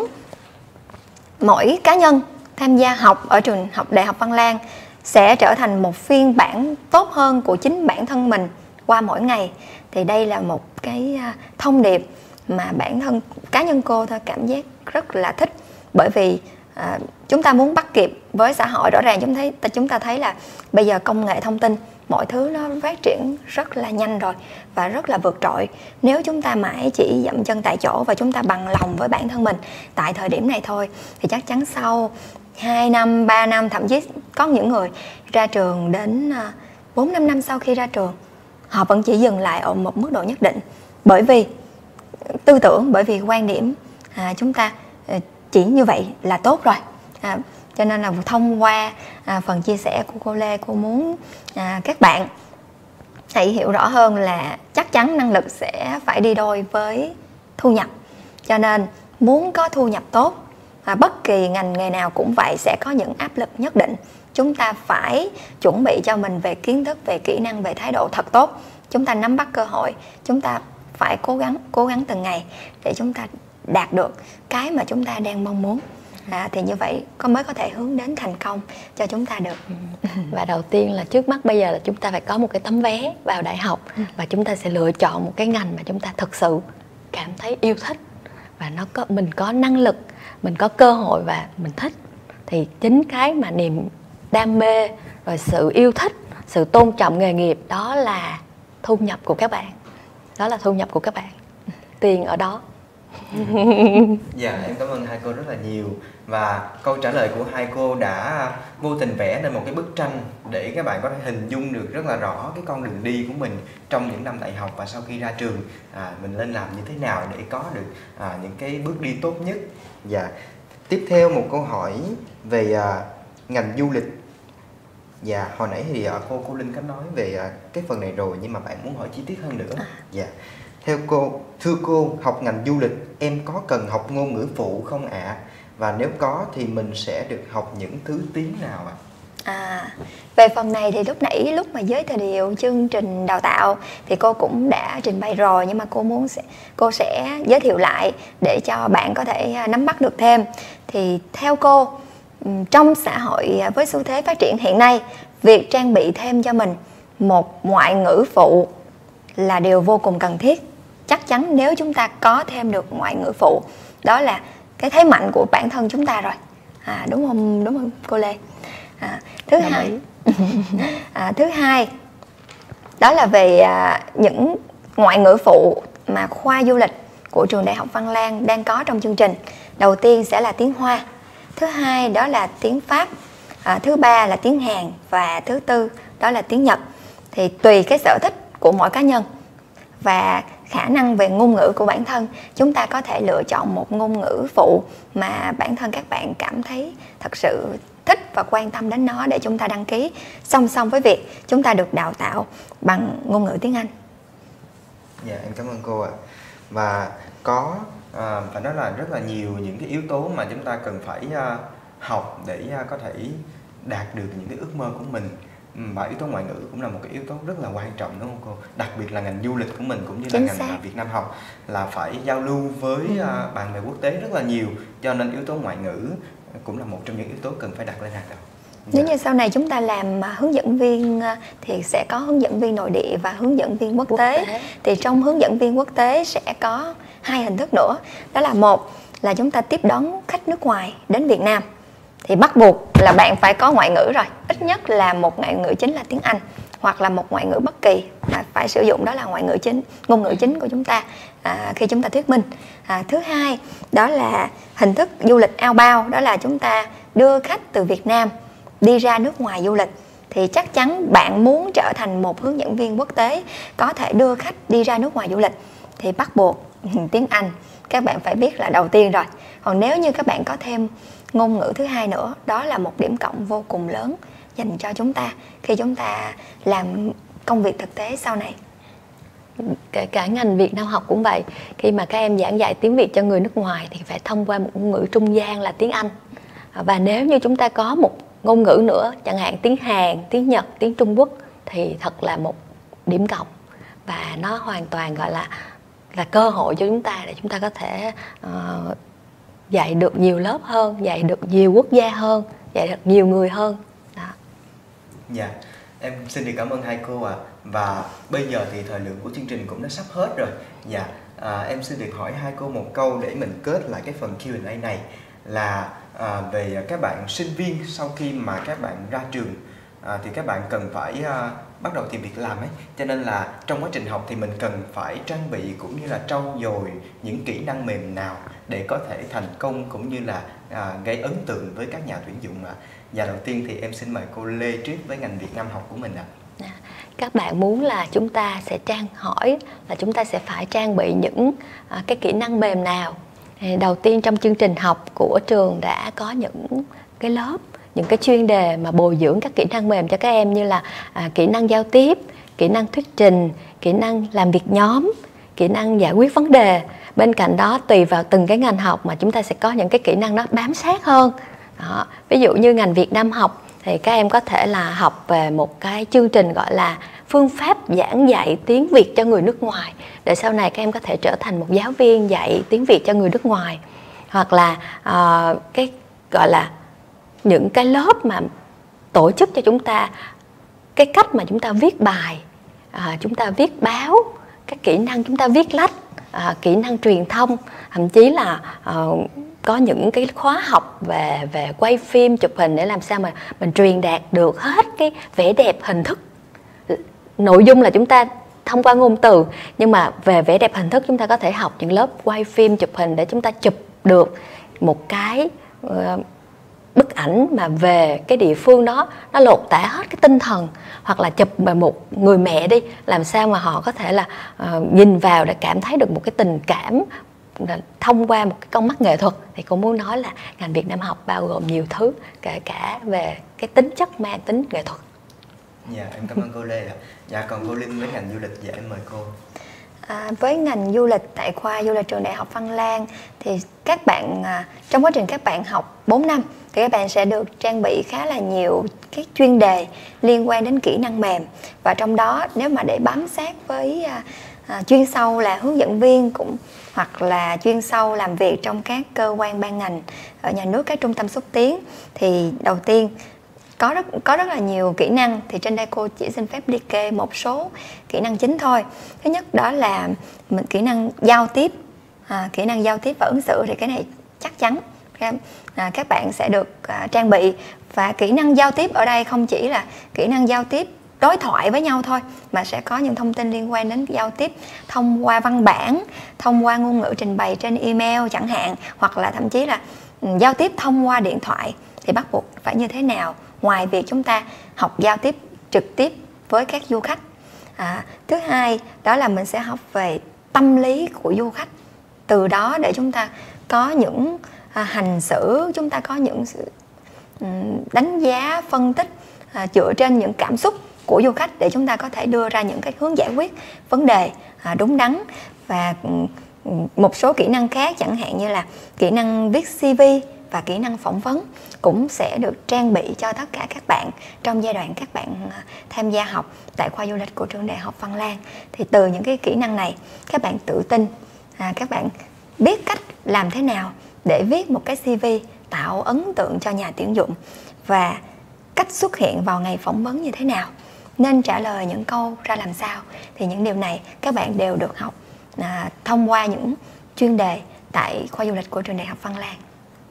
mỗi cá nhân tham gia học ở trường Đại học Văn Lang sẽ trở thành một phiên bản tốt hơn của chính bản thân mình qua mỗi ngày. Thì đây là một cái thông điệp mà bản thân cá nhân cô thôi cảm giác rất là thích. Bởi vì chúng ta muốn bắt kịp với xã hội, rõ ràng chúng ta thấy là bây giờ công nghệ thông tin, mọi thứ nó phát triển rất là nhanh rồi và rất là vượt trội. Nếu chúng ta mãi chỉ dậm chân tại chỗ và chúng ta bằng lòng với bản thân mình tại thời điểm này thôi, thì chắc chắn sau 2 năm, 3 năm, thậm chí có những người ra trường đến 4-5 năm sau khi ra trường, họ vẫn chỉ dừng lại ở một mức độ nhất định. Bởi vì tư tưởng, bởi vì quan điểm chúng ta chỉ như vậy là tốt rồi. Cho nên là thông qua phần chia sẻ của cô Lê, cô muốn các bạn hãy hiểu rõ hơn là chắc chắn năng lực sẽ phải đi đôi với thu nhập. Cho nên muốn có thu nhập tốt, bất kỳ ngành nghề nào cũng vậy, sẽ có những áp lực nhất định. Chúng ta phải chuẩn bị cho mình về kiến thức, về kỹ năng, về thái độ thật tốt. Chúng ta nắm bắt cơ hội, chúng ta phải cố gắng từng ngày để chúng ta đạt được cái mà chúng ta đang mong muốn. Thì như vậy mới có thể hướng đến thành công cho chúng ta được. Và đầu tiên là trước mắt bây giờ là chúng ta phải có một cái tấm vé vào đại học, và chúng ta sẽ lựa chọn một cái ngành mà chúng ta thực sự cảm thấy yêu thích, và mình có năng lực, mình có cơ hội và mình thích. Thì chính cái mà niềm đam mê, rồi sự yêu thích, sự tôn trọng nghề nghiệp, đó là thu nhập của các bạn. Đó là thu nhập của các bạn. Tiền ở đó. Dạ, em cảm ơn hai cô rất là nhiều. Và câu trả lời của hai cô đã vô tình vẽ nên một cái bức tranh để các bạn có thể hình dung được rất là rõ cái con đường đi của mình trong những năm đại học và sau khi ra trường, mình lên làm như thế nào để có được những cái bước đi tốt nhất. Dạ. Tiếp theo một câu hỏi về ngành du lịch. Dạ, hồi nãy thì cô Linh có nói về cái phần này rồi, nhưng mà bạn muốn hỏi chi tiết hơn nữa. Dạ. Theo cô, thưa cô, học ngành du lịch em có cần học ngôn ngữ phụ không ạ? Và nếu có thì mình sẽ được học những thứ tiếng nào ạ? Về phần này thì lúc mà giới thiệu chương trình đào tạo thì cô cũng đã trình bày rồi, nhưng mà cô sẽ giới thiệu lại để cho bạn có thể nắm bắt được thêm. Thì theo cô, trong xã hội với xu thế phát triển hiện nay, việc trang bị thêm cho mình một ngoại ngữ phụ là điều vô cùng cần thiết. Chắc chắn nếu chúng ta có thêm được ngoại ngữ phụ, đó là cái thế mạnh của bản thân chúng ta rồi. Đúng không cô Lê? Thứ hai đó là về những ngoại ngữ phụ mà khoa du lịch của trường Đại học Văn Lang đang có trong chương trình. Đầu tiên sẽ là tiếng Hoa, thứ hai đó là tiếng Pháp, thứ ba là tiếng Hàn và thứ tư đó là tiếng Nhật. Thì tùy cái sở thích của mỗi cá nhân và khả năng về ngôn ngữ của bản thân, chúng ta có thể lựa chọn một ngôn ngữ phụ mà bản thân các bạn cảm thấy thật sự thích và quan tâm đến nó để chúng ta đăng ký, song song với việc chúng ta được đào tạo bằng ngôn ngữ tiếng Anh. Dạ, em cảm ơn cô ạ. Và phải nói là rất là nhiều những cái yếu tố mà chúng ta cần phải học để có thể đạt được những cái ước mơ của mình. Và yếu tố ngoại ngữ cũng là một cái yếu tố rất là quan trọng, đúng không cô? Đặc biệt là ngành du lịch của mình cũng như là ngành Việt Nam học là phải giao lưu với bạn bè quốc tế rất là nhiều, cho nên yếu tố ngoại ngữ cũng là một trong những yếu tố cần phải đặt lên hàng đầu. Nếu như sau này chúng ta làm hướng dẫn viên thì sẽ có hướng dẫn viên nội địa và hướng dẫn viên quốc tế. Thì trong hướng dẫn viên quốc tế sẽ có hai hình thức nữa. Đó là một là chúng ta tiếp đón khách nước ngoài đến Việt Nam. Thì bắt buộc là bạn phải có ngoại ngữ rồi. Ít nhất là một ngoại ngữ chính là tiếng Anh, hoặc là một ngoại ngữ bất kỳ mà phải sử dụng, đó là ngoại ngữ chính, ngôn ngữ chính của chúng ta khi chúng ta thuyết minh. Thứ hai đó là hình thức du lịch outbound, đó là chúng ta đưa khách từ Việt Nam đi ra nước ngoài du lịch. Thì chắc chắn bạn muốn trở thành một hướng dẫn viên quốc tế có thể đưa khách đi ra nước ngoài du lịch thì bắt buộc tiếng Anh các bạn phải biết là đầu tiên rồi. Còn nếu như các bạn có thêm ngôn ngữ thứ hai nữa, đó là một điểm cộng vô cùng lớn dành cho chúng ta khi chúng ta làm công việc thực tế sau này. Kể cả ngành Việt Nam học cũng vậy. Khi mà các em giảng dạy tiếng Việt cho người nước ngoài thì phải thông qua một ngôn ngữ trung gian là tiếng Anh. Và nếu như chúng ta có một ngôn ngữ nữa, chẳng hạn tiếng Hàn, tiếng Nhật, tiếng Trung Quốc, thì thật là một điểm cộng. Và nó hoàn toàn gọi là cơ hội cho chúng ta để chúng ta có thể dạy được nhiều lớp hơn, dạy được nhiều quốc gia hơn, dạy được nhiều người hơn. Đó. Dạ, em xin được cảm ơn hai cô ạ. Và bây giờ thì thời lượng của chương trình cũng đã sắp hết rồi. Dạ, em xin được hỏi hai cô một câu để mình kết lại cái phần Q&A này là về các bạn sinh viên sau khi mà các bạn ra trường thì các bạn cần phải bắt đầu tìm việc làm ấy, cho nên là trong quá trình học thì mình cần phải trang bị cũng như là trau dồi những kỹ năng mềm nào để có thể thành công cũng như là gây ấn tượng với các nhà tuyển dụng ạ. Và đầu tiên thì em xin mời cô Lê trước với ngành Việt Nam học của mình ạ. Các bạn muốn là chúng ta sẽ hỏi là chúng ta sẽ phải trang bị những cái kỹ năng mềm nào. Đầu tiên trong chương trình học của trường đã có những cái lớp, những cái chuyên đề mà bồi dưỡng các kỹ năng mềm cho các em, như là kỹ năng giao tiếp, kỹ năng thuyết trình, kỹ năng làm việc nhóm, kỹ năng giải quyết vấn đề. Bên cạnh đó tùy vào từng cái ngành học mà chúng ta sẽ có những cái kỹ năng đó bám sát hơn. Đó. Ví dụ như ngành Việt Nam học thì các em có thể là học về một cái chương trình gọi là phương pháp giảng dạy tiếng Việt cho người nước ngoài, để sau này các em có thể trở thành một giáo viên dạy tiếng Việt cho người nước ngoài. Hoặc là cái gọi là những cái lớp mà tổ chức cho chúng ta cái cách mà chúng ta viết bài, chúng ta viết báo, các kỹ năng chúng ta viết lách, kỹ năng truyền thông, thậm chí là có những cái khóa học về quay phim, chụp hình để làm sao mà mình truyền đạt được hết cái vẻ đẹp hình thức. Nội dung là chúng ta thông qua ngôn từ, nhưng mà về vẻ đẹp hình thức chúng ta có thể học những lớp quay phim chụp hình để chúng ta chụp được một cái bức ảnh mà về cái địa phương đó nó lột tả hết cái tinh thần. Hoặc là chụp về một người mẹ đi, làm sao mà họ có thể là nhìn vào để cảm thấy được một cái tình cảm thông qua một cái con mắt nghệ thuật. Thì cô muốn nói là ngành Việt Nam học bao gồm nhiều thứ, kể cả về cái tính chất mang tính nghệ thuật. Dạ, em cảm ơn cô Lê ạ. Dạ, còn cô Linh với ngành du lịch, dạ em mời cô. Với ngành du lịch tại khoa du lịch trường Đại học Văn Lang thì các bạn trong quá trình các bạn học 4 năm thì các bạn sẽ được trang bị khá là nhiều cái chuyên đề liên quan đến kỹ năng mềm, và trong đó nếu mà để bám sát với chuyên sâu là hướng dẫn viên cũng hoặc là chuyên sâu làm việc trong các cơ quan ban ngành ở nhà nước, các trung tâm xúc tiến, thì đầu tiên có rất là nhiều kỹ năng. Thì trên đây cô chỉ xin phép liệt kê một số kỹ năng chính thôi. Thứ nhất đó là kỹ năng giao tiếp, kỹ năng giao tiếp và ứng xử, thì cái này chắc chắn các bạn sẽ được trang bị. Và kỹ năng giao tiếp ở đây không chỉ là kỹ năng giao tiếp đối thoại với nhau thôi, mà sẽ có những thông tin liên quan đến giao tiếp thông qua văn bản, thông qua ngôn ngữ trình bày trên email chẳng hạn, hoặc là thậm chí là giao tiếp thông qua điện thoại thì bắt buộc phải như thế nào, ngoài việc chúng ta học giao tiếp trực tiếp với các du khách. Thứ hai đó là mình sẽ học về tâm lý của du khách, từ đó để chúng ta có những hành xử, chúng ta có những sự đánh giá, phân tích dựa trên những cảm xúc của du khách để chúng ta có thể đưa ra những cái hướng giải quyết vấn đề đúng đắn. Và một số kỹ năng khác chẳng hạn như là kỹ năng viết CV và kỹ năng phỏng vấn cũng sẽ được trang bị cho tất cả các bạn trong giai đoạn các bạn tham gia học tại khoa du lịch của trường Đại học Văn Lang. Thì từ những cái kỹ năng này các bạn tự tin, các bạn biết cách làm thế nào để viết một cái CV tạo ấn tượng cho nhà tuyển dụng, và cách xuất hiện vào ngày phỏng vấn như thế nào, nên trả lời những câu ra làm sao. Thì những điều này các bạn đều được học thông qua những chuyên đề tại khoa du lịch của trường Đại học Văn Lang.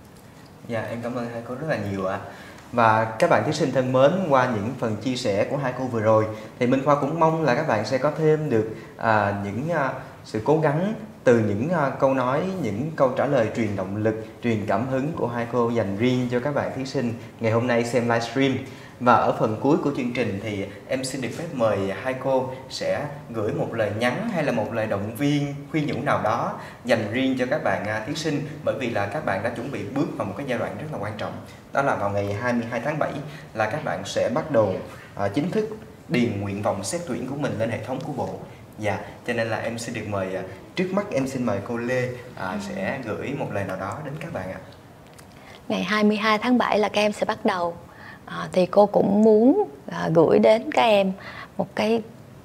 Dạ, em cảm ơn hai cô rất là nhiều ạ. Và các bạn thí sinh thân mến, qua những phần chia sẻ của hai cô vừa rồi thì Minh Khoa cũng mong là các bạn sẽ có thêm được những sự cố gắng từ những câu nói, những câu trả lời truyền động lực, truyền cảm hứng của hai cô dành riêng cho các bạn thí sinh ngày hôm nay xem livestream. Và ở phần cuối của chương trình thì em xin được phép mời hai cô sẽ gửi một lời nhắn hay là một lời động viên, khuyên nhủ nào đó dành riêng cho các bạn thí sinh, bởi vì là các bạn đã chuẩn bị bước vào một cái giai đoạn rất là quan trọng. Đó là vào ngày 22 tháng 7 là các bạn sẽ bắt đầu chính thức điền nguyện vọng xét tuyển của mình lên hệ thống của Bộ. Dạ, cho nên là em xin được mời, trước mắt em xin mời cô Lê sẽ gửi một lời nào đó đến các bạn ạ. Ngày 22 tháng 7 là các em sẽ bắt đầu. Thì cô cũng muốn gửi đến các em một cái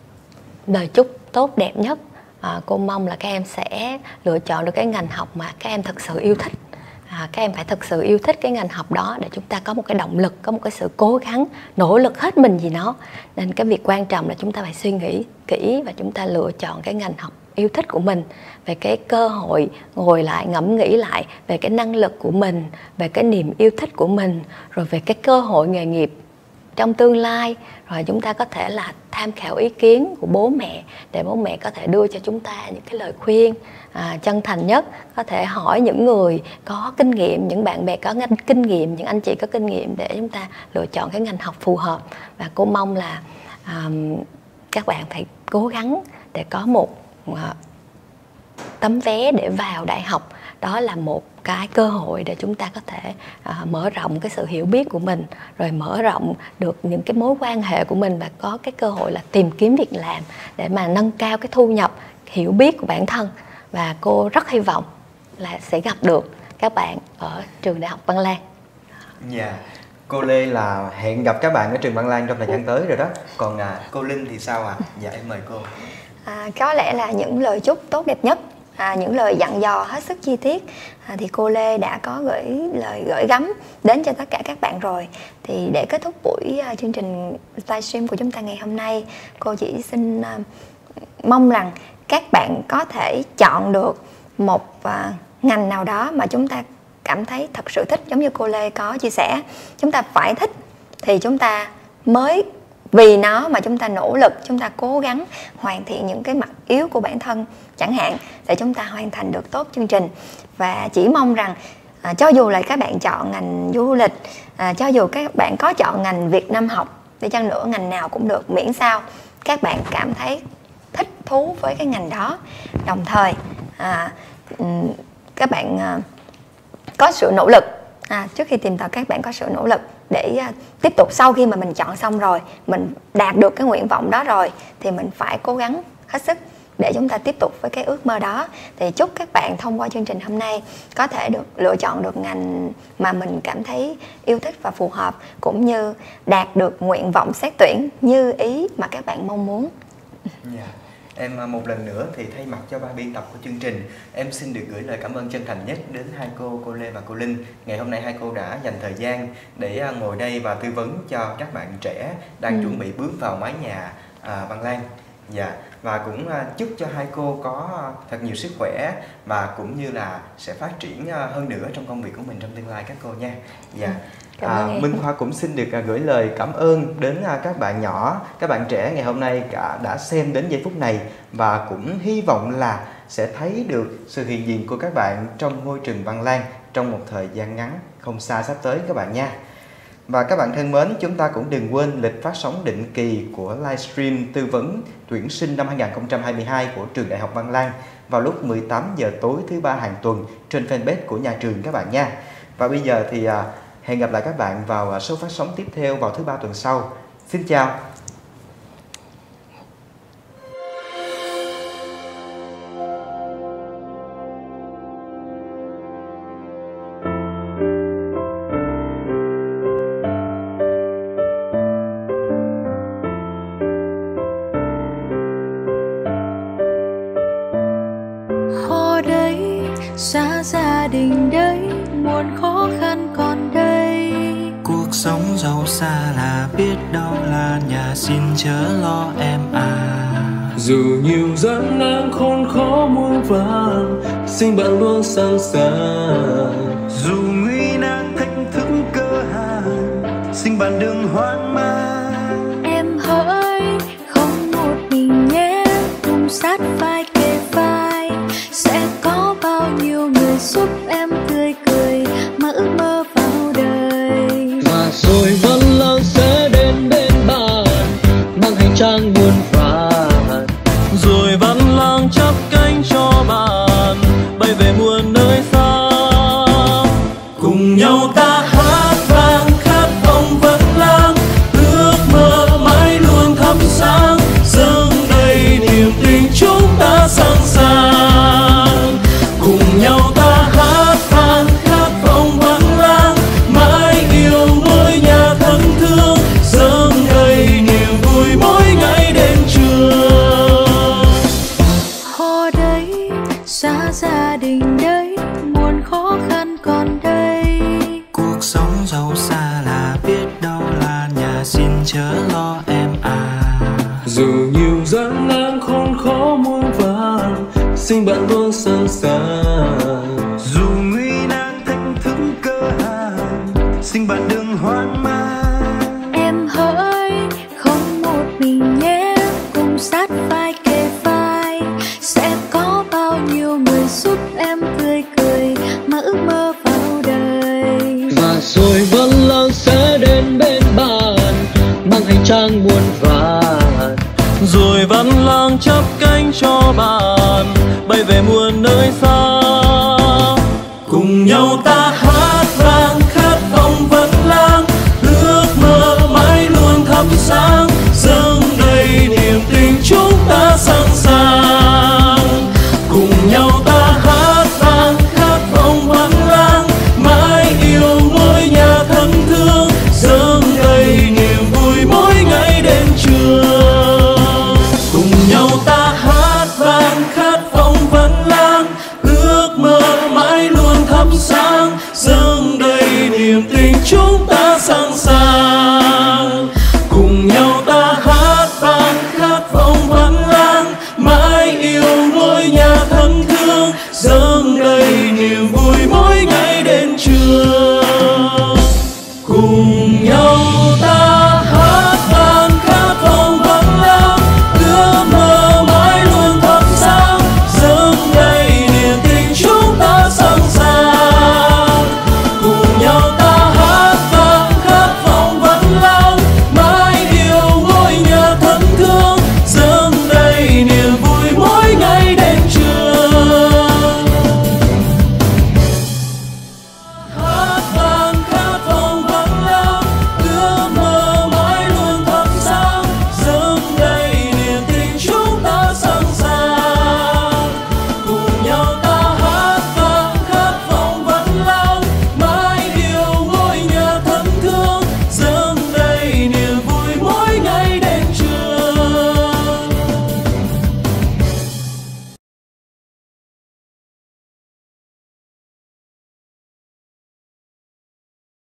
lời chúc tốt đẹp nhất. Cô mong là các em sẽ lựa chọn được cái ngành học mà các em thực sự yêu thích. Các em phải thực sự yêu thích cái ngành học đó để chúng ta có một cái động lực, có một cái sự cố gắng, nỗ lực hết mình vì nó. Nên cái việc quan trọng là chúng ta phải suy nghĩ kỹ và chúng ta lựa chọn cái ngành học yêu thích của mình, về cái cơ hội ngồi lại ngẫm nghĩ lại về cái năng lực của mình, về cái niềm yêu thích của mình, rồi về cái cơ hội nghề nghiệp trong tương lai. Rồi chúng ta có thể là tham khảo ý kiến của bố mẹ để bố mẹ có thể đưa cho chúng ta những cái lời khuyên chân thành nhất. Có thể hỏi những người có kinh nghiệm, những bạn bè có kinh nghiệm, những anh chị có kinh nghiệm để chúng ta lựa chọn cái ngành học phù hợp. Và cô mong là các bạn phải cố gắng để có một tấm vé để vào đại học. Đó là một cái cơ hội để chúng ta có thể mở rộng cái sự hiểu biết của mình, rồi mở rộng được những cái mối quan hệ của mình, và có cái cơ hội là tìm kiếm việc làm để mà nâng cao cái thu nhập, hiểu biết của bản thân. Và cô rất hy vọng là sẽ gặp được các bạn ở trường Đại học Văn Lang. Dạ, cô Lê là hẹn gặp các bạn ở trường Văn Lang trong thời gian tới rồi đó. Còn cô Linh thì sao ạ? Dạ em mời cô. Có lẽ là những lời chúc tốt đẹp nhất, những lời dặn dò hết sức chi tiết thì cô Lê đã có gửi lời gửi gắm đến cho tất cả các bạn rồi. Thì để kết thúc buổi chương trình livestream của chúng ta ngày hôm nay, cô chỉ xin mong rằng các bạn có thể chọn được một ngành nào đó mà chúng ta cảm thấy thật sự thích. Giống như cô Lê có chia sẻ, chúng ta phải thích thì chúng ta mới vì nó mà chúng ta nỗ lực, chúng ta cố gắng hoàn thiện những cái mặt yếu của bản thân chẳng hạn, để chúng ta hoàn thành được tốt chương trình. Và chỉ mong rằng cho dù là các bạn chọn ngành du lịch, cho dù các bạn có chọn ngành Việt Nam học đi chăng nữa, ngành nào cũng được, miễn sao các bạn cảm thấy thích thú với cái ngành đó. Đồng thời các bạn có sự nỗ lực, trước khi tìm tòi các bạn có sự nỗ lực để tiếp tục, sau khi mà mình chọn xong rồi, mình đạt được cái nguyện vọng đó rồi, thì mình phải cố gắng hết sức để chúng ta tiếp tục với cái ước mơ đó. Thì chúc các bạn thông qua chương trình hôm nay có thể được lựa chọn được ngành mà mình cảm thấy yêu thích và phù hợp, cũng như đạt được nguyện vọng xét tuyển như ý mà các bạn mong muốn. Em một lần nữa thì thay mặt cho ban biên tập của chương trình, em xin được gửi lời cảm ơn chân thành nhất đến hai cô Lê và cô Linh. Ngày hôm nay hai cô đã dành thời gian để ngồi đây và tư vấn cho các bạn trẻ đang chuẩn bị bước vào mái nhà Văn Lang. Và cũng chúc cho hai cô có thật nhiều sức khỏe và cũng như là sẽ phát triển hơn nữa trong công việc của mình trong tương lai các cô nha. Minh Khoa cũng xin được gửi lời cảm ơn đến các bạn nhỏ, các bạn trẻ ngày hôm nay đã xem đến giây phút này, và cũng hy vọng là sẽ thấy được sự hiện diện của các bạn trong ngôi trường Văn Lang trong một thời gian ngắn không xa sắp tới các bạn nha. Và các bạn thân mến, chúng ta cũng đừng quên lịch phát sóng định kỳ của livestream tư vấn tuyển sinh năm 2022 của trường Đại học Văn Lang vào lúc 18 giờ tối thứ ba hàng tuần trên fanpage của nhà trường các bạn nha. Và bây giờ thì hẹn gặp lại các bạn vào số phát sóng tiếp theo vào thứ ba tuần sau. Xin chào. Xa gia đình đấy, muôn khó khăn còn đây. Cuộc sống giàu xa là biết đâu là nhà, xin chớ lo em à. Dù nhiều gian nan khốn khó muôn vàn, xin bạn luôn sẵn sàng. Dù nguy nan thách thức cơ hàn, xin bạn đừng hoang mang. Em hỡi không một mình nhé, cùng sát vai kề vai, sẽ có bao nhiêu người giúp em tươi cười mà ước mơ vào đời. Và rồi Văn Lang sẽ đến bên bạn, mang hành trang muôn vàn. Rồi Văn Lang chắp cánh cho bạn, bay về muôn nơi xa. Cùng nhau ta hát vang khát vọng Văn Lang, ước mơ mãi luôn thắp sáng, dâng đầy niềm tình chúng ta sẵn sàng. Cùng nhau ta hát vang khát vọng Văn Lang, mãi yêu ngôi nhà thân thương, dâng đầy niềm vui mỗi ngày đến trường. Ho đấy, xa gia đình đấy, muôn khó khăn còn đây. Cuộc sống giàu xa là biết đâu là nhà, xin chớ lo em à. Dù nhiều gian nan khốn khó muôn vàn, xin bạn luôn sẵn sàng. Dù nguy nan thách thức cơ hàn, xin bạn đừng hoang mang. Em hỡi không một mình nhé, cùng sát vai kề vai, sẽ có bao nhiêu người giúp em tươi cười mà ước mơ vào đời. Và rồi Văn Lang sẽ đến bên bạn, mang hành trang muôn vàn. Rồi Văn Lang chắp cánh cho bạn, bay về muôn nơi xa.